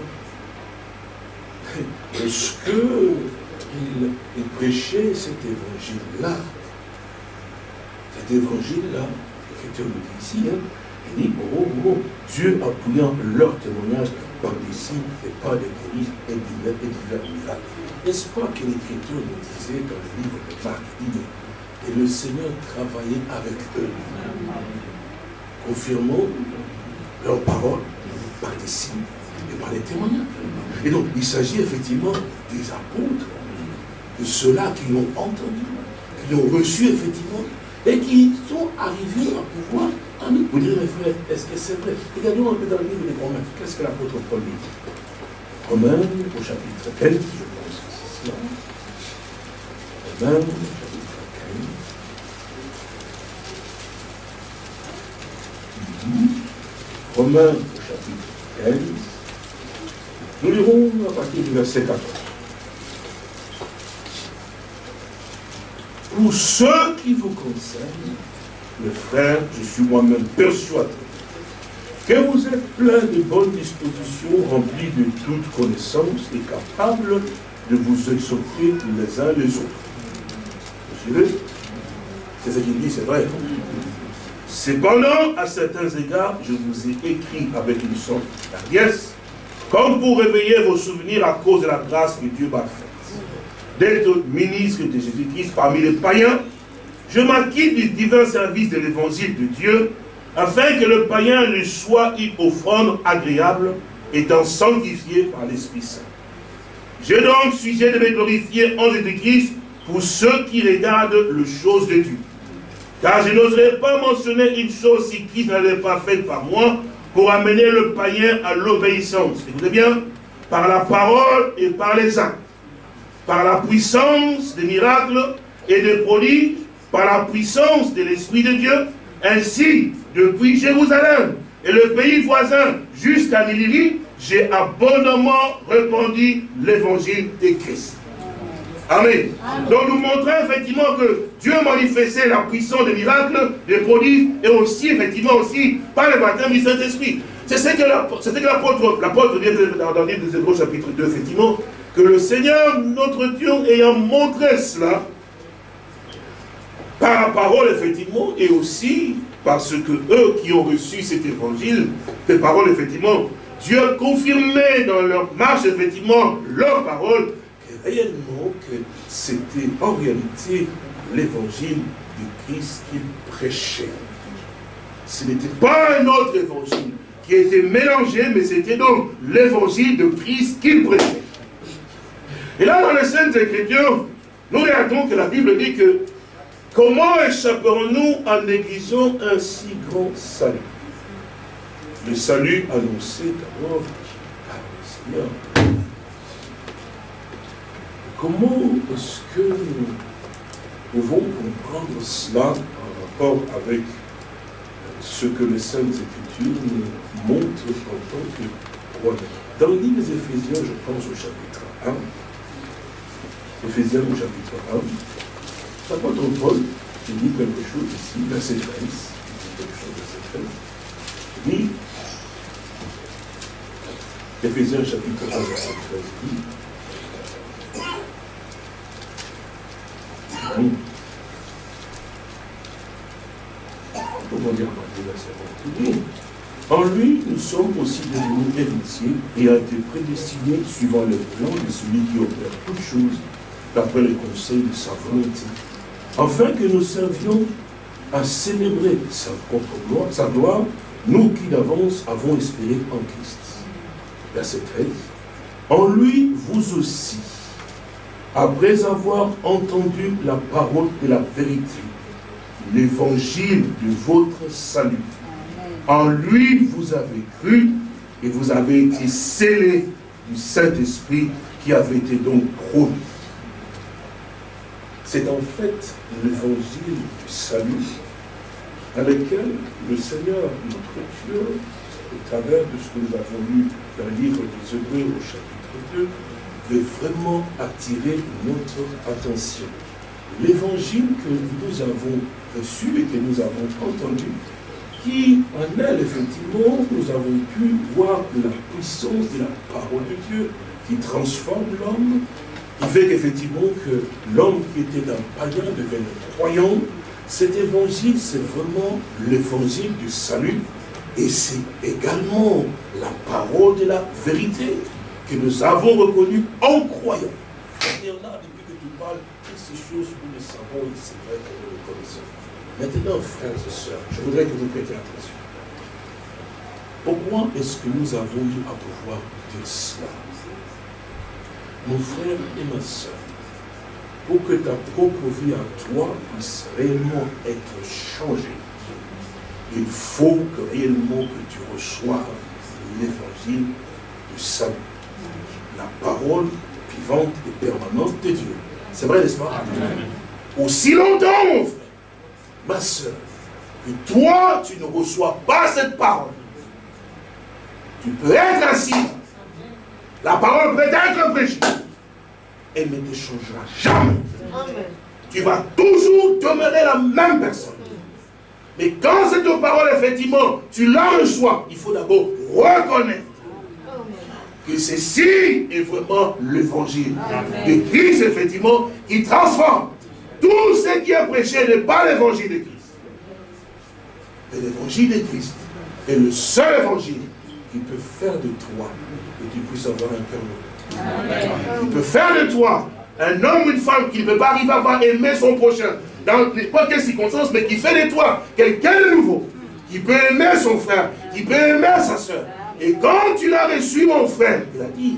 lorsque ils, ils prêchaient cet évangile-là, cet évangile-là, l'Écriture nous dit ici, hein, il dit, oh, oh, Dieu appuyant leur témoignage par des signes et par des prodiges et divers, et divers miracles. N'est-ce pas que l'Écriture nous disait dans le livre de Marc, il dit, et le Seigneur travaillait avec eux, confirmant leurs paroles par des signes et par des témoignages. Et donc, il s'agit effectivement des apôtres, de ceux-là qui l'ont entendu, qui l'ont reçu effectivement, et qui sont arrivés à pouvoir. Amen. Vous direz, mes frères, est-ce que c'est vrai? Regardons un peu dans le livre des Romains. Qu'est-ce que l'apôtre Paul dit? Romains, au chapitre quinze, je pense que c'est cela. Romains, au chapitre quinze. Romains, au chapitre quinze. Nous lirons à partir du verset quatorze. Pour ceux qui vous concernent, mes frères, je suis moi-même persuadé que vous êtes pleins de bonnes dispositions, remplis de toute connaissance et capables de vous exhorter les uns les autres. Vous suivez? C'est ce qu'il dit, c'est vrai. Cependant, à certains égards, je vous ai écrit avec une sorte d'hardiesse, comme pour réveiller vos souvenirs à cause de la grâce que Dieu m'a faite. D'être ministre de Jésus-Christ parmi les païens, je m'acquitte du divin service de l'évangile de Dieu, afin que le païen lui soit une offrande agréable, étant sanctifié par l'Esprit Saint. J'ai donc sujet de me glorifier en Jésus-Christ pour ceux qui regardent les choses de Dieu. Car je n'oserais pas mentionner une chose si Christ n'avait pas faite par moi, pour amener le païen à l'obéissance. Écoutez bien, par la parole et par les actes, par la puissance des miracles et des prodiges, par la puissance de l'Esprit de Dieu, ainsi, depuis Jérusalem et le pays voisin jusqu'à Ninive, j'ai abondamment répandu l'évangile de Christ. Amen. Amen. Donc nous montrons effectivement que Dieu manifestait la puissance des miracles, des prodiges, et aussi effectivement aussi par le baptême du Saint-Esprit. C'est ce que l'apôtre l'apôtre dit dans le livre des Hébreux chapitre deux, effectivement, que le Seigneur, notre Dieu, ayant montré cela, par la parole, effectivement, et aussi parce que eux qui ont reçu cet évangile, les paroles, effectivement, Dieu a confirmé dans leur marche, effectivement, leur parole, que réellement, que c'était en réalité l'évangile du Christ qu'il prêchait. Ce n'était pas un autre évangile qui était mélangé, mais c'était donc l'évangile de Christ qu'il prêchait. Et là, dans les Saintes Écritures, nous regardons que la Bible dit que comment échapperons-nous en négligeant un si grand salut? Le salut annoncé d'abord par le Seigneur. Comment est-ce que nous pouvons comprendre cela en rapport avec ce que les Saintes Écritures nous montrent en tant que croyants? Dans le livre des Éphésiens, je pense au chapitre un, Éphésiens au chapitre un, l'apôtre Paul il dit quelque chose ici, verset treize. Il dit quelque chose, verset treize. Il dit, Éphésiens chapitre un, verset treize, il dit, oui. Comment dire verset vingt? En lui, nous sommes aussi devenus héritiers et a été prédestinés suivant le plan de celui qui opère toutes choses d'après le conseil de sa volonté, afin que nous servions à célébrer sa propre gloire, sa gloire, nous qui d'avance avons espéré en Christ. Verset treize. En lui, vous aussi, après avoir entendu la parole de la vérité, l'évangile de votre salut, en lui vous avez cru et vous avez été scellés du Saint-Esprit qui avait été donc promis. C'est en fait l'évangile du salut dans lequel le Seigneur, notre Dieu, au travers de ce que nous avons lu dans le livre des Hébreux au chapitre deux, veut vraiment attirer notre attention. L'évangile que nous avons reçu et que nous avons entendu, qui en elle, effectivement, nous avons pu voir la puissance de la parole de Dieu qui transforme l'homme, qui fait qu'effectivement que l'homme qui était un païen devient un croyant. Cet évangile, c'est vraiment l'évangile du salut et c'est également la parole de la vérité que nous avons reconnue en croyant. C'est-à-dire là, depuis que tu parles, toutes ces choses, nous les savons et c'est vrai que nous les connaissons. Maintenant, frères et sœurs, je voudrais que vous prêtiez attention. Pourquoi est-ce que nous avons eu à pouvoir dire cela? Mon frère et ma sœur, pour que ta propre vie à toi puisse réellement être changée, il faut que réellement que tu reçoives l'évangile du salut. La parole vivante et permanente de Dieu. C'est vrai, n'est-ce pas? Amen. Aussi longtemps, mon frère, ma soeur, que toi, tu ne reçois pas cette parole. Tu peux être assis. La parole peut être prêchée. Elle ne te changera jamais. Amen. Tu vas toujours demeurer la même personne. Mais quand cette parole, effectivement, tu la reçois, il faut d'abord reconnaître que ceci est vraiment l'évangile de Christ, effectivement, qui transforme. Tout ce qui est prêché n'est pas l'évangile de Christ. Mais l'évangile de Christ est le seul évangile qui peut faire de toi que tu puisses avoir un cœur. Il peut faire de toi un homme ou une femme qui ne peut pas arriver à avoir aimé son prochain dans n'importe quelle circonstance, mais qui fait de toi quelqu'un de nouveau, qui peut aimer son frère, qui peut aimer sa soeur. Et quand tu l'as reçu, mon frère, il a dit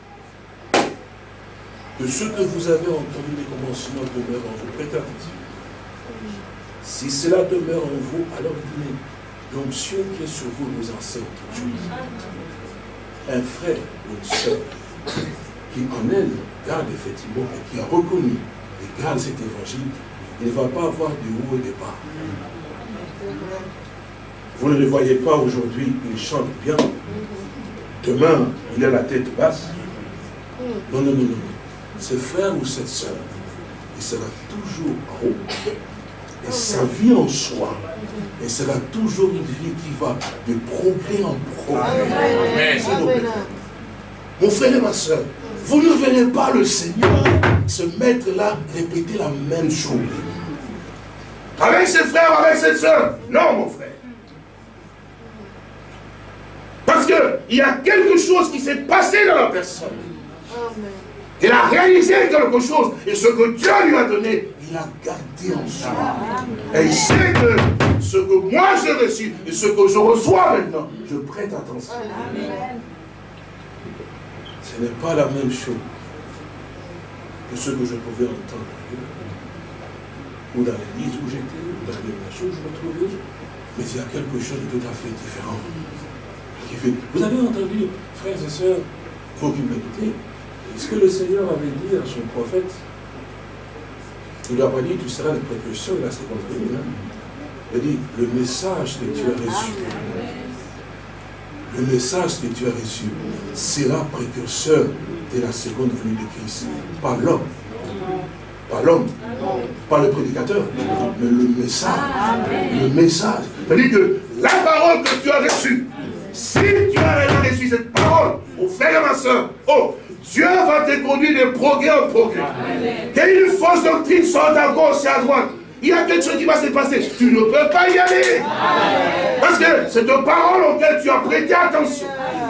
que ce que vous avez entendu des commencements demeure en vous. Prêtez attention. Si cela demeure en vous, alors l'onction qui est sur vous vous enseigne toute chose. Un frère ou une soeur qui en elle garde effectivement et qui a reconnu et garde cet évangile, il ne va pas avoir de haut et de bas. Vous ne le voyez pas aujourd'hui, il chante bien. Demain, il a la tête basse. Non, non, non, non. Ce frère ou cette soeur, il sera toujours en haut. Et sa vie en soi, elle sera toujours une vie qui va de progrès en progrès. Amen. Mon frère et ma soeur, vous ne verrez pas le Seigneur se mettre là, répéter la même chose. Avec ses frères, avec ses soeurs. Non, mon frère. Parce qu'il y a quelque chose qui s'est passé dans la personne. Il a réalisé quelque chose. Et ce que Dieu lui a donné, il a gardé en soi. Et il sait que ce que moi j'ai reçu et ce que je reçois maintenant, je prête attention. Amen. Ce n'est pas la même chose que ce que je pouvais entendre ou dans l'église où j'étais, ou dans les choses où je me trouvais. Mais il y a quelque chose de tout à fait différent. Qui fait... Vous avez entendu, frères et sœurs, vous qui m'écoutez, ce que le Seigneur avait dit à son prophète. Il lui a pas dit, tu seras le précurseur de la seconde venue. Hein? Il a dit, le message que tu as reçu, le message que tu as reçu sera précurseur de la seconde venue de Christ, pas l'homme. Pas l'homme, pas le prédicateur, mais le message. Le message. C'est-à-dire que la parole que tu as reçue, si tu as réellement reçu cette parole, mon frère et ma soeur, oh, Dieu va te conduire de progrès en progrès. Qu'une fausse doctrine sorte à gauche et à droite, il y a quelque chose qui va se passer. Tu ne peux pas y aller. Parce que c'est une parole auquel tu as prêté attention.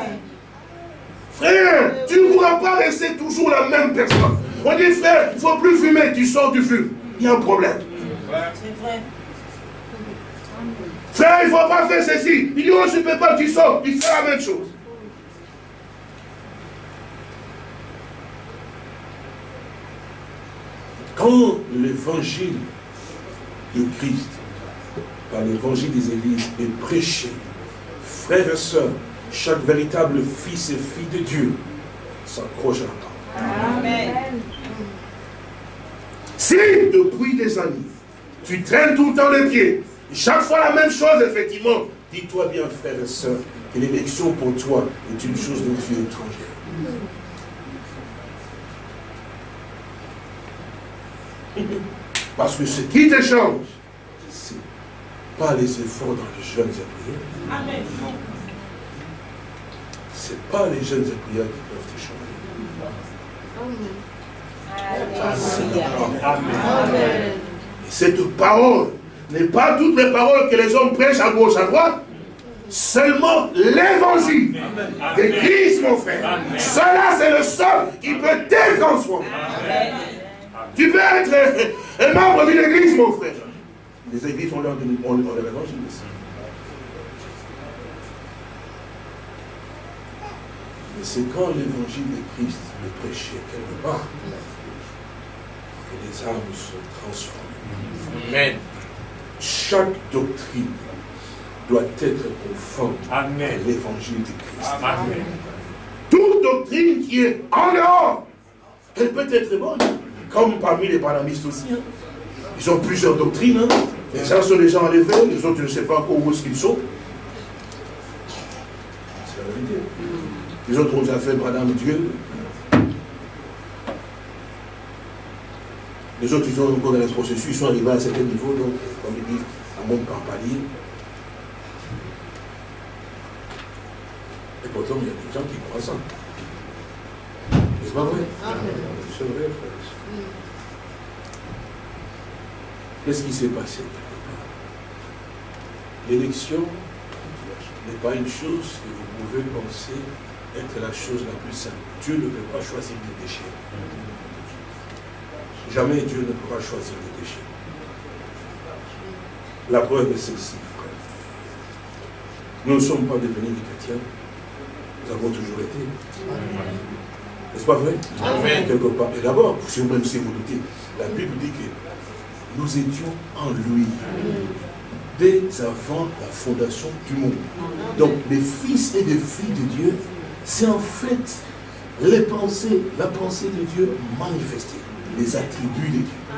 Frère, tu ne pourras pas rester toujours la même personne. On dit, frère, il ne faut plus fumer, tu sors du fume. Il y a un problème. C'est vrai. Frère, il ne faut pas faire ceci. Il dit, oh, je ne peux pas, tu sors. Il fait la même chose. Quand l'évangile de Christ, par l'évangile des églises, est prêché, frères et sœurs, chaque véritable fils et fille de Dieu s'accroche à la parole. Amen. Si, depuis des années, tu traînes tout le temps les pieds, chaque fois la même chose, effectivement, dis-toi bien, frères et sœurs, que l'élection pour toi est une chose dont tu es étranger. Parce que ce qui te change, ce n'est pas les efforts dans les jeunes et prières. Amen. Ce n'est pas les jeunes et prières qui peuvent te changer. Amen. Et cette parole n'est pas toutes les paroles que les hommes prêchent à gauche, à droite. Seulement l'évangile de Christ, mon frère. Cela, c'est le seul qui peut te transformer. Tu peux être un membre d'une église, mon frère. Les églises ont leur l'évangile aussi. Mais c'est quand l'évangile de Christ est prêché quelque part que les âmes sont transformées. Amen. Chaque doctrine doit être conforme à l'évangile de Christ. Amen. Toute doctrine qui est en dehors, elle peut être bonne. Comme parmi les panamistes aussi. Hein. Ils ont plusieurs doctrines. Hein. Les uns sont des gens enlevés, les autres, je ne sais pas encore où est-ce qu'ils sont. C'est la vérité. Les autres ont déjà fait Madame Dieu. Les autres, ils sont encore dans les processus, ils sont arrivés à un certain niveau, donc, comme ils disent, on monte par palier. Et pourtant, il y a des gens qui croient ça. C'est pas vrai? C'est vrai, frère. Qu'est-ce qui s'est passé? L'élection n'est pas une chose que vous pouvez penser être la chose la plus simple. Dieu ne peut pas choisir des déchets. Jamais Dieu ne pourra choisir des déchets. La preuve est celle-ci, frère. Nous ne sommes pas devenus des chrétiens. Nous avons toujours été. N'est-ce pas vrai? Amen. Quelque part. Et d'abord, si vous-même si vous doutez, la Bible dit que nous étions en lui dès avant la fondation du monde. Donc, les fils et les filles de Dieu, c'est en fait les pensées, la pensée de Dieu manifestée, les attributs de Dieu.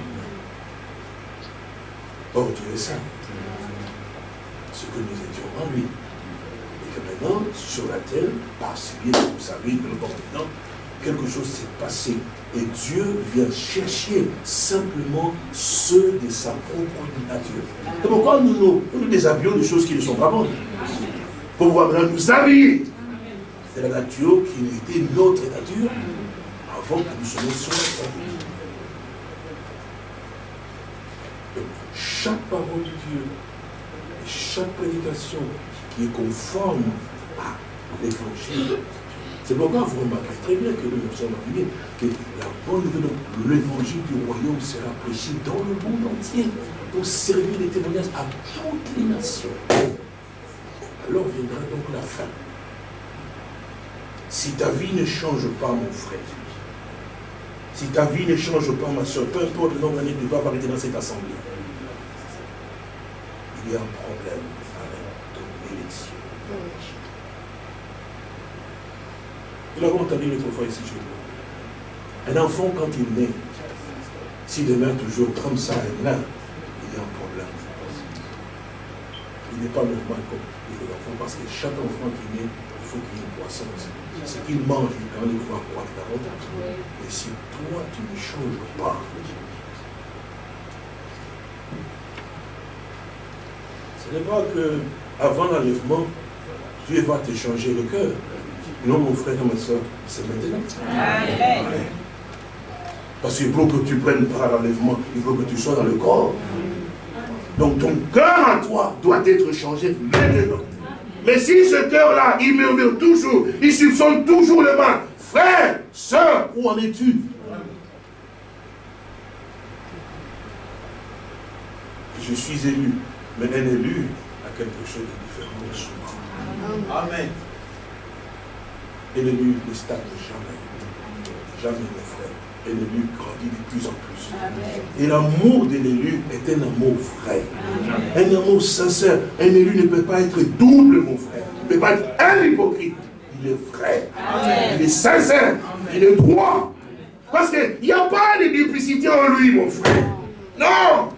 Or, Dieu est saint. Ce que nous étions en lui. Et que maintenant, sur la terre, par ce biais, vous savez, que le maintenant, quelque chose s'est passé. Et Dieu vient chercher simplement ceux de sa propre nature. C'est pourquoi nous nous, nous nous déshabillons de choses qui ne sont pas bonnes. Pour pouvoir maintenant nous habiller. C'est la nature qui était notre nature avant que nous soyons sur la terre. Donc, chaque parole de Dieu, et chaque prédication qui est conforme à l'évangile. C'est pourquoi vous remarquez très bien que nous nous sommes arrivés que la bonne nouvelle, l'évangile du royaume sera prêché dans le monde entier pour servir de témoignage à toutes les nations. Alors viendra donc la fin. Si ta vie ne change pas, mon frère, si ta vie ne change pas, ma soeur, peu importe le nombre d'années que tu vas arrêter dans cette assemblée, il y a un problème avec ton élection. Nous l'avons entendu une autre fois ici chez nous. Un enfant, quand il naît, s'il demeure toujours comme ça, un nain, il y a un problème. Il n'est pas normal comme les enfants, parce que chaque enfant qui naît faut qu'il y ait une croissance. Ce qu'il mange, il quand même pouvoir croître davantage. Mais si toi, tu ne changes pas, ce n'est pas que avant l'enlèvement, Dieu va te changer le cœur. Non, mon frère et ma soeur, c'est maintenant. Amen. Parce qu'il faut que tu prennes part à l'enlèvement, il faut que tu sois dans le corps. Donc ton cœur en toi doit être changé maintenant. Mais si ce cœur-là, il murmure toujours, il soupçonne toujours le mal, frère, sœur, où en es-tu? Je suis élu, mais un élu a quelque chose de différent de soi. Amen. Un élu ne stagne jamais. Jamais, mon frère. Un élu grandit de plus en plus. Amen. Et l'amour de l'élu est un amour vrai. Amen. Un amour sincère. Un élu ne peut pas être double, mon frère. Il ne peut pas être un hypocrite. Il est vrai. Amen. Il est sincère. Amen. Il est droit. Parce qu'il n'y a pas de duplicité en lui, mon frère. Non.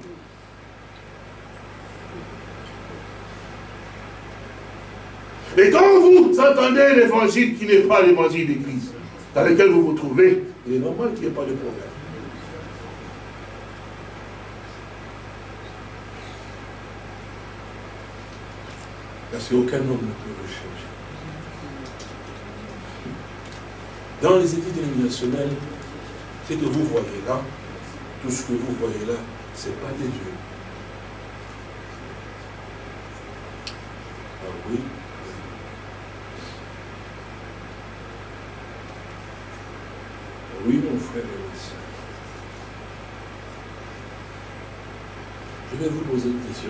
Et quand vous entendez l'évangile qui n'est pas l'évangile de Christ, dans lequel vous vous trouvez, il est normal qu'il n'y ait pas de problème. Parce qu'aucun homme ne peut le changer. Dans les études dénominationnelles, ce que vous voyez là, tout ce que vous voyez là, ce n'est pas de Dieu. Ah oui. Oui, mon frère et ma soeur. Je vais vous poser une question.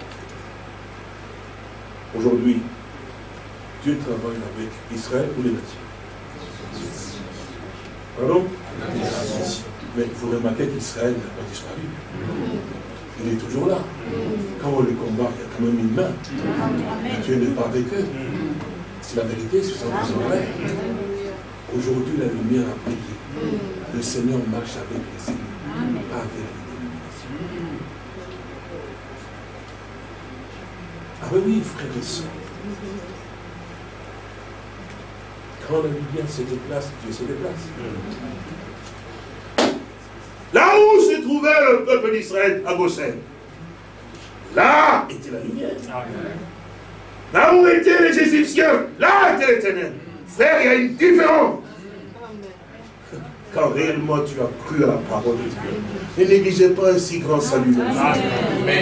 Aujourd'hui, Dieu travaille avec Israël ou les nations? Pardon? Mais vous remarquez qu'Israël n'a pas disparu. Il est toujours là. Quand on le combat, il y a quand même une main. Dieu n'est pas avec eux. C'est la vérité, c'est ça que vous savez. Aujourd'hui, la lumière a brillé. Le Seigneur marche avec les élus, pas avec les dénominations. Ah oui, oui, frères et sœurs. Quand la lumière se déplace, Dieu se déplace. Là où se trouvait le peuple d'Israël, à Goshen, là était la lumière. Là où étaient les Égyptiens, là était l'Éternel. Frère, il y a une différence. Quand réellement tu as cru à la parole de Dieu, ne négligez pas un si grand salut. Amen.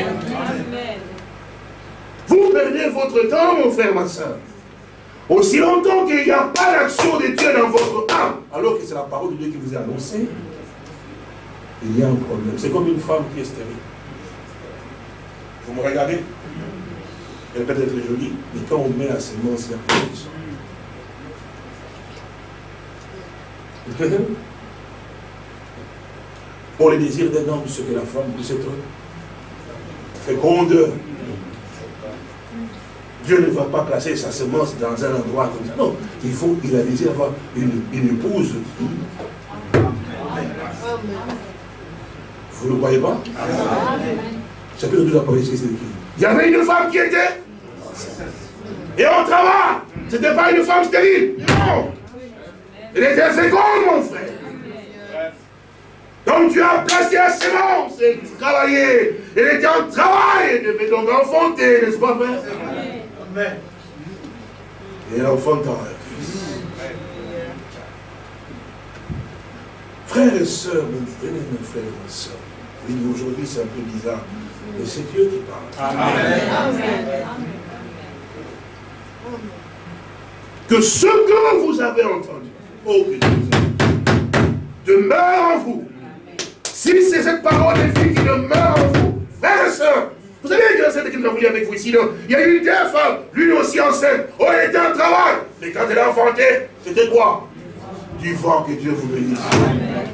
Vous perdez votre temps, mon frère, ma soeur. Aussi longtemps qu'il n'y a pas l'action de Dieu dans votre âme, alors que c'est la parole de Dieu qui vous est annoncée, il y a un problème. C'est comme une femme qui est stérile. Vous me regardez? Elle peut être jolie, mais quand on met la sémence, il y a plus de sang. Pour les désirs d'un homme, ce que la femme puisse être féconde. Dieu ne va pas placer sa semence dans un endroit comme ça. Non, il faut, il a désiré avoir une, une épouse. Vous ne le voyez pas? Chapitre douze, Apocalypse, c'est écrit. Il y avait une femme qui était. Et on travaille. Ce n'était pas une femme stérile. Non. Elle était féconde, mon frère. Donc tu as placé la semence et travaillé. Elle était en travail. Elle devait donc enfanter, n'est-ce pas, frère? Amen. Et elle enfanta un fils. Frères et sœurs, venez mes frères et mes sœurs. Oui, aujourd'hui c'est un peu bizarre. Mais c'est Dieu qui parle. Amen. Amen. Que ce que vous avez entendu, oh, que demeure en vous. Si c'est cette parole de vie qui demeure en vous, frères et sœurs, vous savez que c'est qui nous a voulu avec vous ici, non? Il y a eu une dernière femme, l'une aussi enceinte. Oh, elle était en travail. Mais quand elle a enfanté, c'était quoi? Du vent, que Dieu vous bénisse. Amen.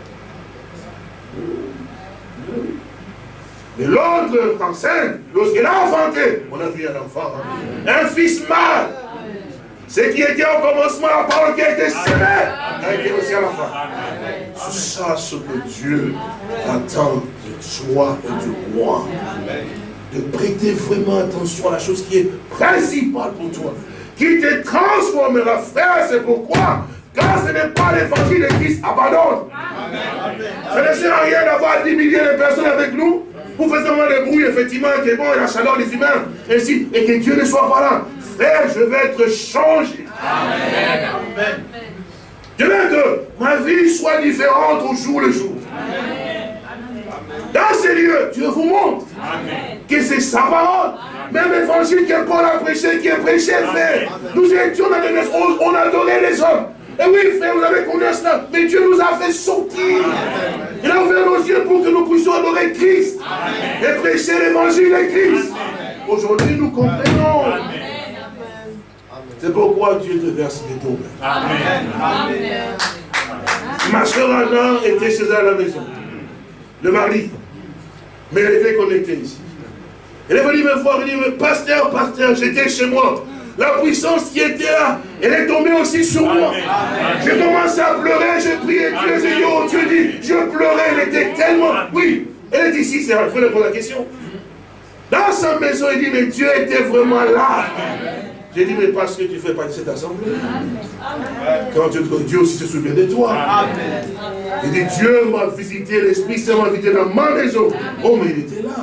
Mais l'autre enceinte, lorsqu'elle a enfanté, on a vu un enfant, hein? Un fils mâle. Ce qui était au commencement, la parole qui a été sémée, a été aussi à la fin. C'est ça ce que Dieu attend de toi et de moi. De prêter vraiment attention à la chose qui est principale pour toi. qui te transformera, frère. C'est pourquoi, quand ce n'est pas l'évangile de Christ, abandonne. Ça ne sert à rien d'avoir dix milliers de personnes avec nous. Vous faites seulement des bruits, effectivement, qui est bon, et la chaleur des humains, ainsi, et que Dieu ne soit pas là. Frère, je vais être changé. Amen. Amen. Je veux que ma vie soit différente au jour le jour. Amen. Dans ces lieux, Dieu vous montre Amen. Que c'est sa parole. Même l'évangile que Paul a prêché, qui est prêché, frère. Nous étions dans les on, on adorait les hommes. Et oui, frère, vous avez connu cela. Mais Dieu nous a fait sortir. Amen. Il a ouvert nos yeux pour que nous puissions adorer Christ. Amen. Et prêcher l'évangile de Christ. Aujourd'hui, nous comprenons. Amen. C'est pourquoi Dieu te verse des dons. Amen. Amen. Ma soeur Anna était chez elle à la maison. Le mari. Mais elle était connectée ici. Elle est venue me voir, elle dit, mais pasteur, pasteur, j'étais chez moi. La puissance qui était là, elle est tombée aussi sur moi. J'ai commencé à pleurer, j'ai prié Dieu, j'ai dit, oh Dieu dit, je pleurais, elle était tellement... Oui, elle est ici, c'est il faut répondre à la question. Dans sa maison, il dit, mais Dieu était vraiment là. J'ai dit, mais parce que tu fais partie de cette assemblée. Quand Dieu, Dieu aussi se souvient de toi. Il dit, Dieu m'a visité, l'Esprit Saint m'a visité dans ma maison. Oh, mais il était là.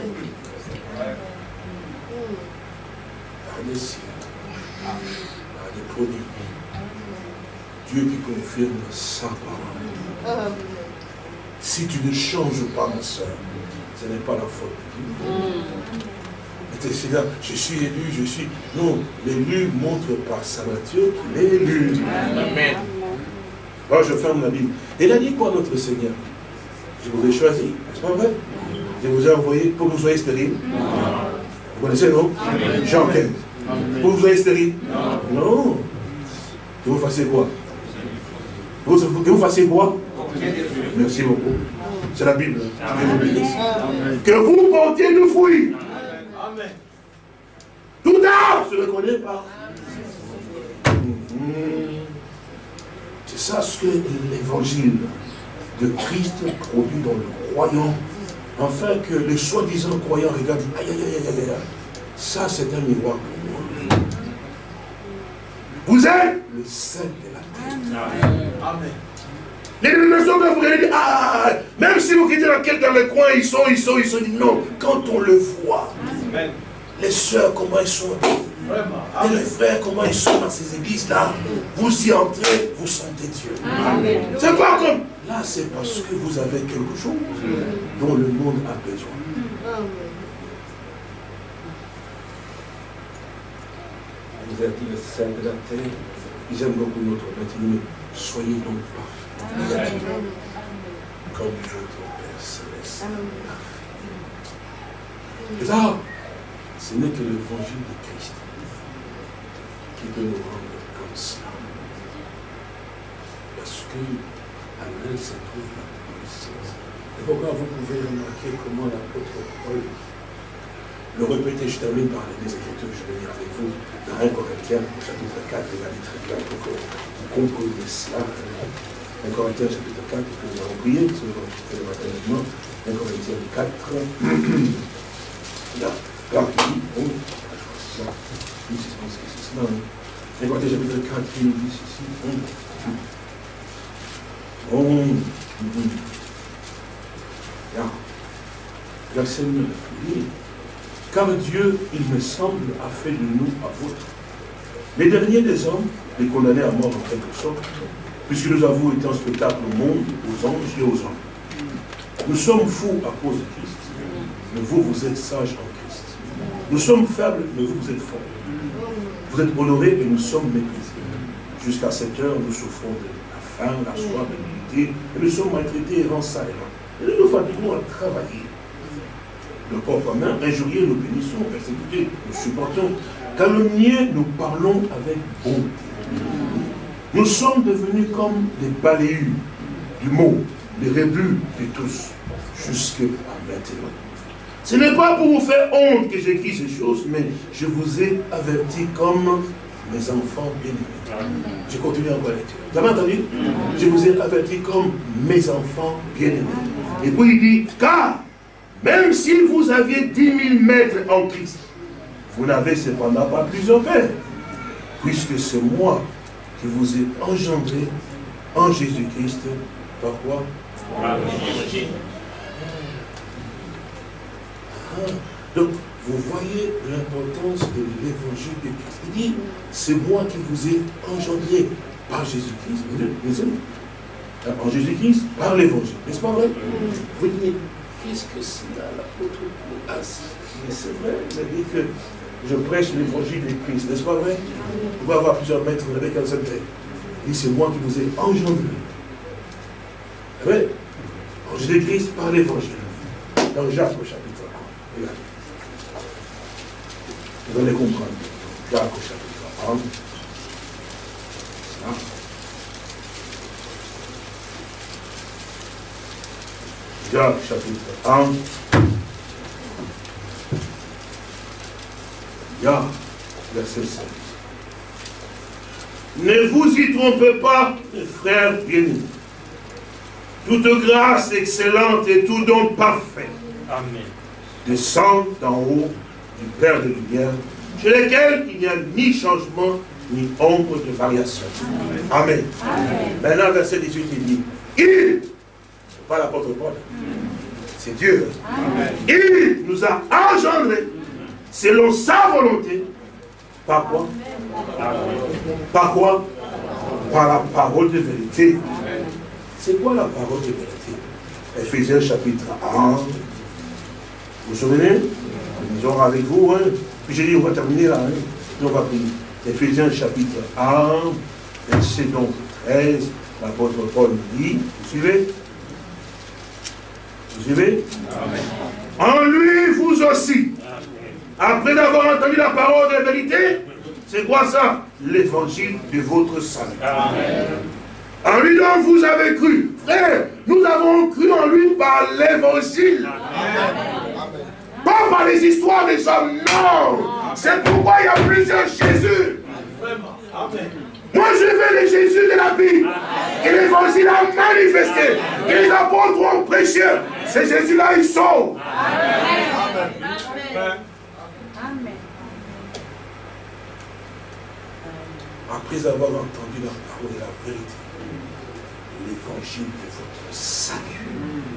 Dieu qui confirme sa parole. Si tu ne changes pas, ma soeur, ce n'est pas la faute de Dieu. C'est là, je suis élu, je suis... Non, l'élu montre par sa nature qu'il est élu. Amen. Alors je ferme la Bible. Il a dit quoi notre Seigneur? Je vous ai choisi, n'est-ce pas vrai? Je vous ai envoyé pour que vous soyez stériles. Vous connaissez, non? Amen. Jean quinze. Amen. Pour que vous soyez stériles? Non. Non. Que vous fassiez quoi? Que vous, que vous fassiez quoi? Merci beaucoup. C'est la Bible. Amen. Que vous portiez du fruit. Amen. Tout arbre se reconnaît pas. C'est ça ce que l'évangile de Christ produit dans le croyant. Afin que les soi-disant croyants regardent, aïe aïe aïe aïe aïe. Ça c'est un miroir pour moi. Vous êtes le sel de la terre. Amen. Les leçons que vous regardez, dire, ah, même si vous quittez dans, quel, dans le coin, ils sont, ils sont, ils sont, ils sont, non, quand on le voit, Amen. Les soeurs, comment ils sont, et les frères, comment ils sont dans ces églises-là, vous y entrez, vous sentez Dieu. C'est pas comme, là c'est parce que vous avez quelque chose dont le monde a besoin. Vous êtes le sel de la terre, ils aiment beaucoup notre bâtiment, soyez donc parfaits. Comme votre Père Céleste. Et là, ce n'est que l'évangile de Christ qui peut nous rendre comme cela. Parce que à elle se trouve la puissance. Et pourquoi vous pouvez remarquer comment l'apôtre Paul le répétait, je termine par les Écritures que je vais lire avec vous, dans un Corinthiens, au chapitre quatre, il a dit très clair pour que vous compreniez cela. un Corinthiens chapitre quatre, que nous avons prié, c'est ce que je fais le matin maintenant. un Corinthiens quatre, là, là, il dit, oh, je crois que c'est ça, un Corinthiens chapitre quatre, il nous dit ceci, oh, oh, là, verset neuf, il dit, car Dieu, il me semble, a fait de nous apôtres, les derniers des hommes, les condamnés à mort en quelque sorte, puisque nous avons été en spectacle au monde, aux anges et aux hommes. Nous sommes fous à cause de Christ, mais vous, vous êtes sages en Christ. Nous sommes faibles, mais vous, vous êtes forts. Vous êtes honorés et nous sommes méprisés. Jusqu'à cette heure, nous souffrons de la faim, la soif, de l'humilité, et nous sommes maltraités errants ça et là. Et nous nous fatiguons à travailler. De propre main, injuriés, nous bénissons, persécutés, nous supportons. Calomniés, nous parlons avec bonté. Nous sommes devenus comme des balayus du mot, des rébus de tous, jusqu'à maintenant. Ce n'est pas pour vous faire honte que j'écris ces choses, mais je vous ai averti comme mes enfants bien-aimés. Je continue encore la lecture. Vous avez entendu? Je vous ai averti comme mes enfants bien-aimés. Et puis il dit, car même si vous aviez dix mille maîtres en Christ, vous n'avez cependant pas plusieurs pères. puisque c'est moi qui vous ai engendré en Jésus-Christ. Par quoi? Par l'évangile. Ah, donc, vous voyez l'importance de l'évangile de Christ. Il dit, c'est moi qui vous ai engendré par Jésus-Christ. En Jésus-Christ, par l'évangile. N'est-ce pas vrai? Vous dites, qu'est-ce que c'est là, l'apôtre Paul? Mais c'est vrai, il a dit que je prêche l'évangile de Christ. N'est-ce pas vrai? Vous pouvez avoir plusieurs maîtres avec un seul maître. Il dit, c'est moi qui vous ai engendré. C'est vrai? En Jésus-Christ, par l'évangile. Dans Jacques au chapitre un. Regardez. Vous allez comprendre. Jacques au chapitre un. Ça. Jacques chapitre un. Jacques, verset sept. Ne vous y trompez pas, mes frères bien-aimés. Toute grâce excellente et tout don parfait. Amen. Descend d'en haut du Père de lumière, chez lequel il n'y a ni changement, ni ombre de variation. Amen. Amen. Amen. Maintenant, verset dix-huit, il dit, il, c'est pas l'apôtre Paul, c'est Dieu. Amen. Il nous a engendrés selon sa volonté. Par quoi? Amen. Par quoi? Par la parole de vérité. C'est quoi la parole de vérité? Éphésiens chapitre un. Vous vous souvenez? Nous sommes avec vous. Hein? Puis j'ai dit, on va terminer là. Hein? Puis on va prier. Éphésiens chapitre un, verset donc treize. L'apôtre Paul nous dit, vous suivez? Vous suivez? Amen. En lui, vous aussi. Après d'avoir entendu la parole de la vérité, c'est quoi ça? L'évangile de votre salut. Amen. En lui dont vous avez cru. Frère, nous avons cru en lui par l'évangile. Pas par les histoires des hommes, non. C'est pourquoi il y a plusieurs Jésus. Amen. Moi je veux le Jésus de la Bible. Que l'évangile a manifesté. Que les apôtres ont prêché. Ces Jésus-là, ils sauve. Amen. Amen. Après avoir entendu la parole de la vérité, l'évangile de votre salut.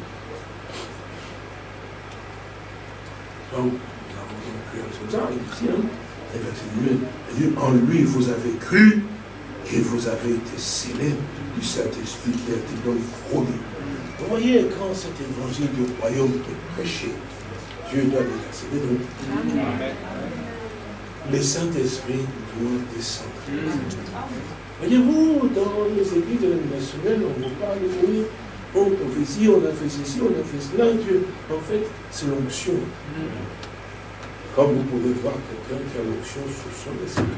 Donc, nous avons donc cru en ça, il dit, hein, en lui vous avez cru et vous avez été scellés du Saint-Esprit qui a été donc promis. Vous voyez, quand cet évangile du royaume est prêché, Dieu doit déverser. Donc, le Saint-Esprit doit descendre. Voyez-vous, dans les églises de nationale, on vous parle de oui, on prophétie, on a fait ceci, on a fait cela. Dieu, en fait, c'est l'onction. Comme vous pouvez voir quelqu'un qui a l'onction sur son esprit,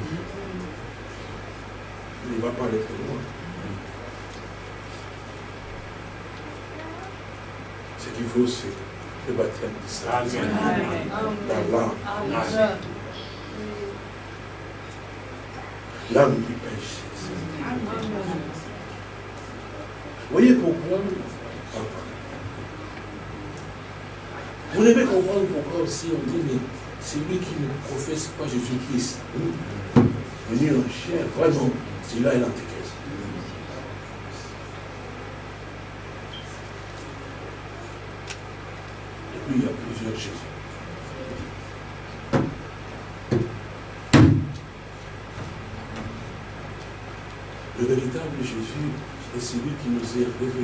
il ne va pas aller très loin. Ce qu'il faut, c'est le baptême du Saint-Esprit. Dans l'âme. L'âme du péché. Vous voyez pourquoi? Vous devez comprendre pourquoi aussi on dit, mais c'est lui qui ne professe pas Jésus-Christ. Venu en chair, vraiment, celui-là est l'antéchrist. Et puis il y a plusieurs Jésus. Le véritable Jésus est celui qui nous est révélé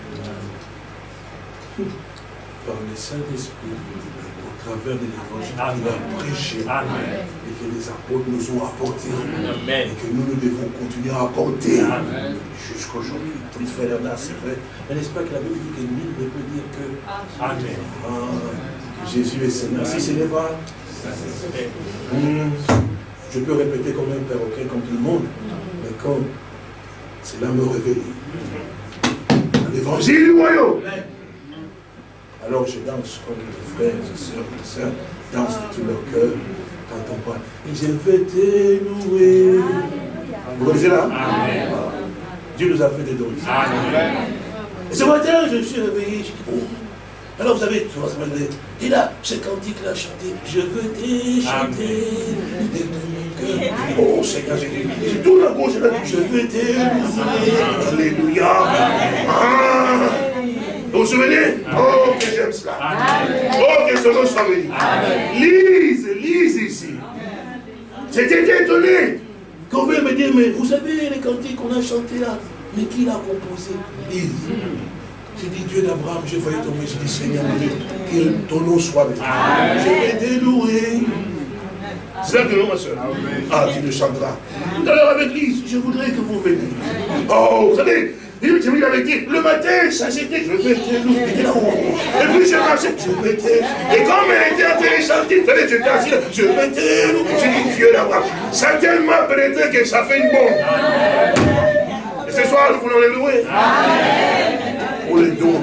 par le Saint-Esprit au travers de l'évangile qu'il a prêché et que les apôtres nous ont apporté et que nous, nous devons continuer à apporter jusqu'aujourd'hui. Tout fait là, c'est vrai. Mais n'est-ce pas que la Bible dit que nul ne peut dire que Amen. Ah, Jésus est Seigneur. Si ce n'est pas, hum, je peux répéter comme un perroquet, comme tout le monde, mais comme cela me révèle l'évangile du royaume. Alors je danse comme les frères et sœurs, les sœurs dansent de tout leur cœur quand on parle. Et je vais te louer. Vous connaissez là? Amen. Dieu nous a fait des dons. Et ce matin, je me suis réveillé, je dis, oh. Alors vous savez, souvent ça m'a dit, et là, ce cantique-là chanté, je veux te chanter, de tout mon cœur. Oh Seigneur, je tourne à gauche, je vais t'élever. Alléluia. Ah. Vous vous souvenez? Oh, que j'aime cela. Oh, que ce nom soit béni. Lise, lise ici. J'étais étonné. Qu'on veut me dire, mais vous savez les cantiques qu'on a chantés là, mais qui l'a composé? Lise. J'ai dit, Dieu d'Abraham, j'ai failli tomber, j'ai dit, Seigneur, que ton nom soit béni. Je vais te louer. C'est là que non, ma soeur. Ah, tu le chanteras. Tout à l'heure avec Lise, je voudrais que vous veniez. Oh, vous savez, il avait dit, le matin, ça c'était, je vais te louer. Et puis j'ai marché, je vais te. Et comme elle était en train de chanter, vous savez, j'étais assis là, je vais te louer. J'ai dit, Dieu d'Abraham, ça a tellement pénétré que ça fait une bombe. Et ce soir, nous voulons les louer. Pour les dons.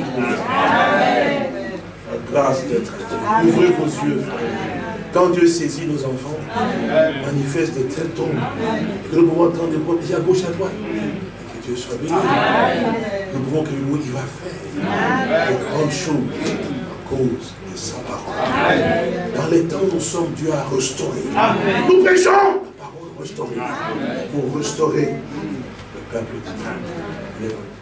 La grâce d'être. Ouvrez vos yeux, frère. Quand Dieu saisit nos enfants, manifeste de tels dons, que nous pouvons entendre des propos à gauche, à droite. Que Dieu soit béni. Nous pouvons que lui, il va faire de grandes choses à cause de sa parole. Dans les temps où nous sommes, Dieu a restauré. Nous prêchons la parole restaurée pour restaurer le peuple de Dieu.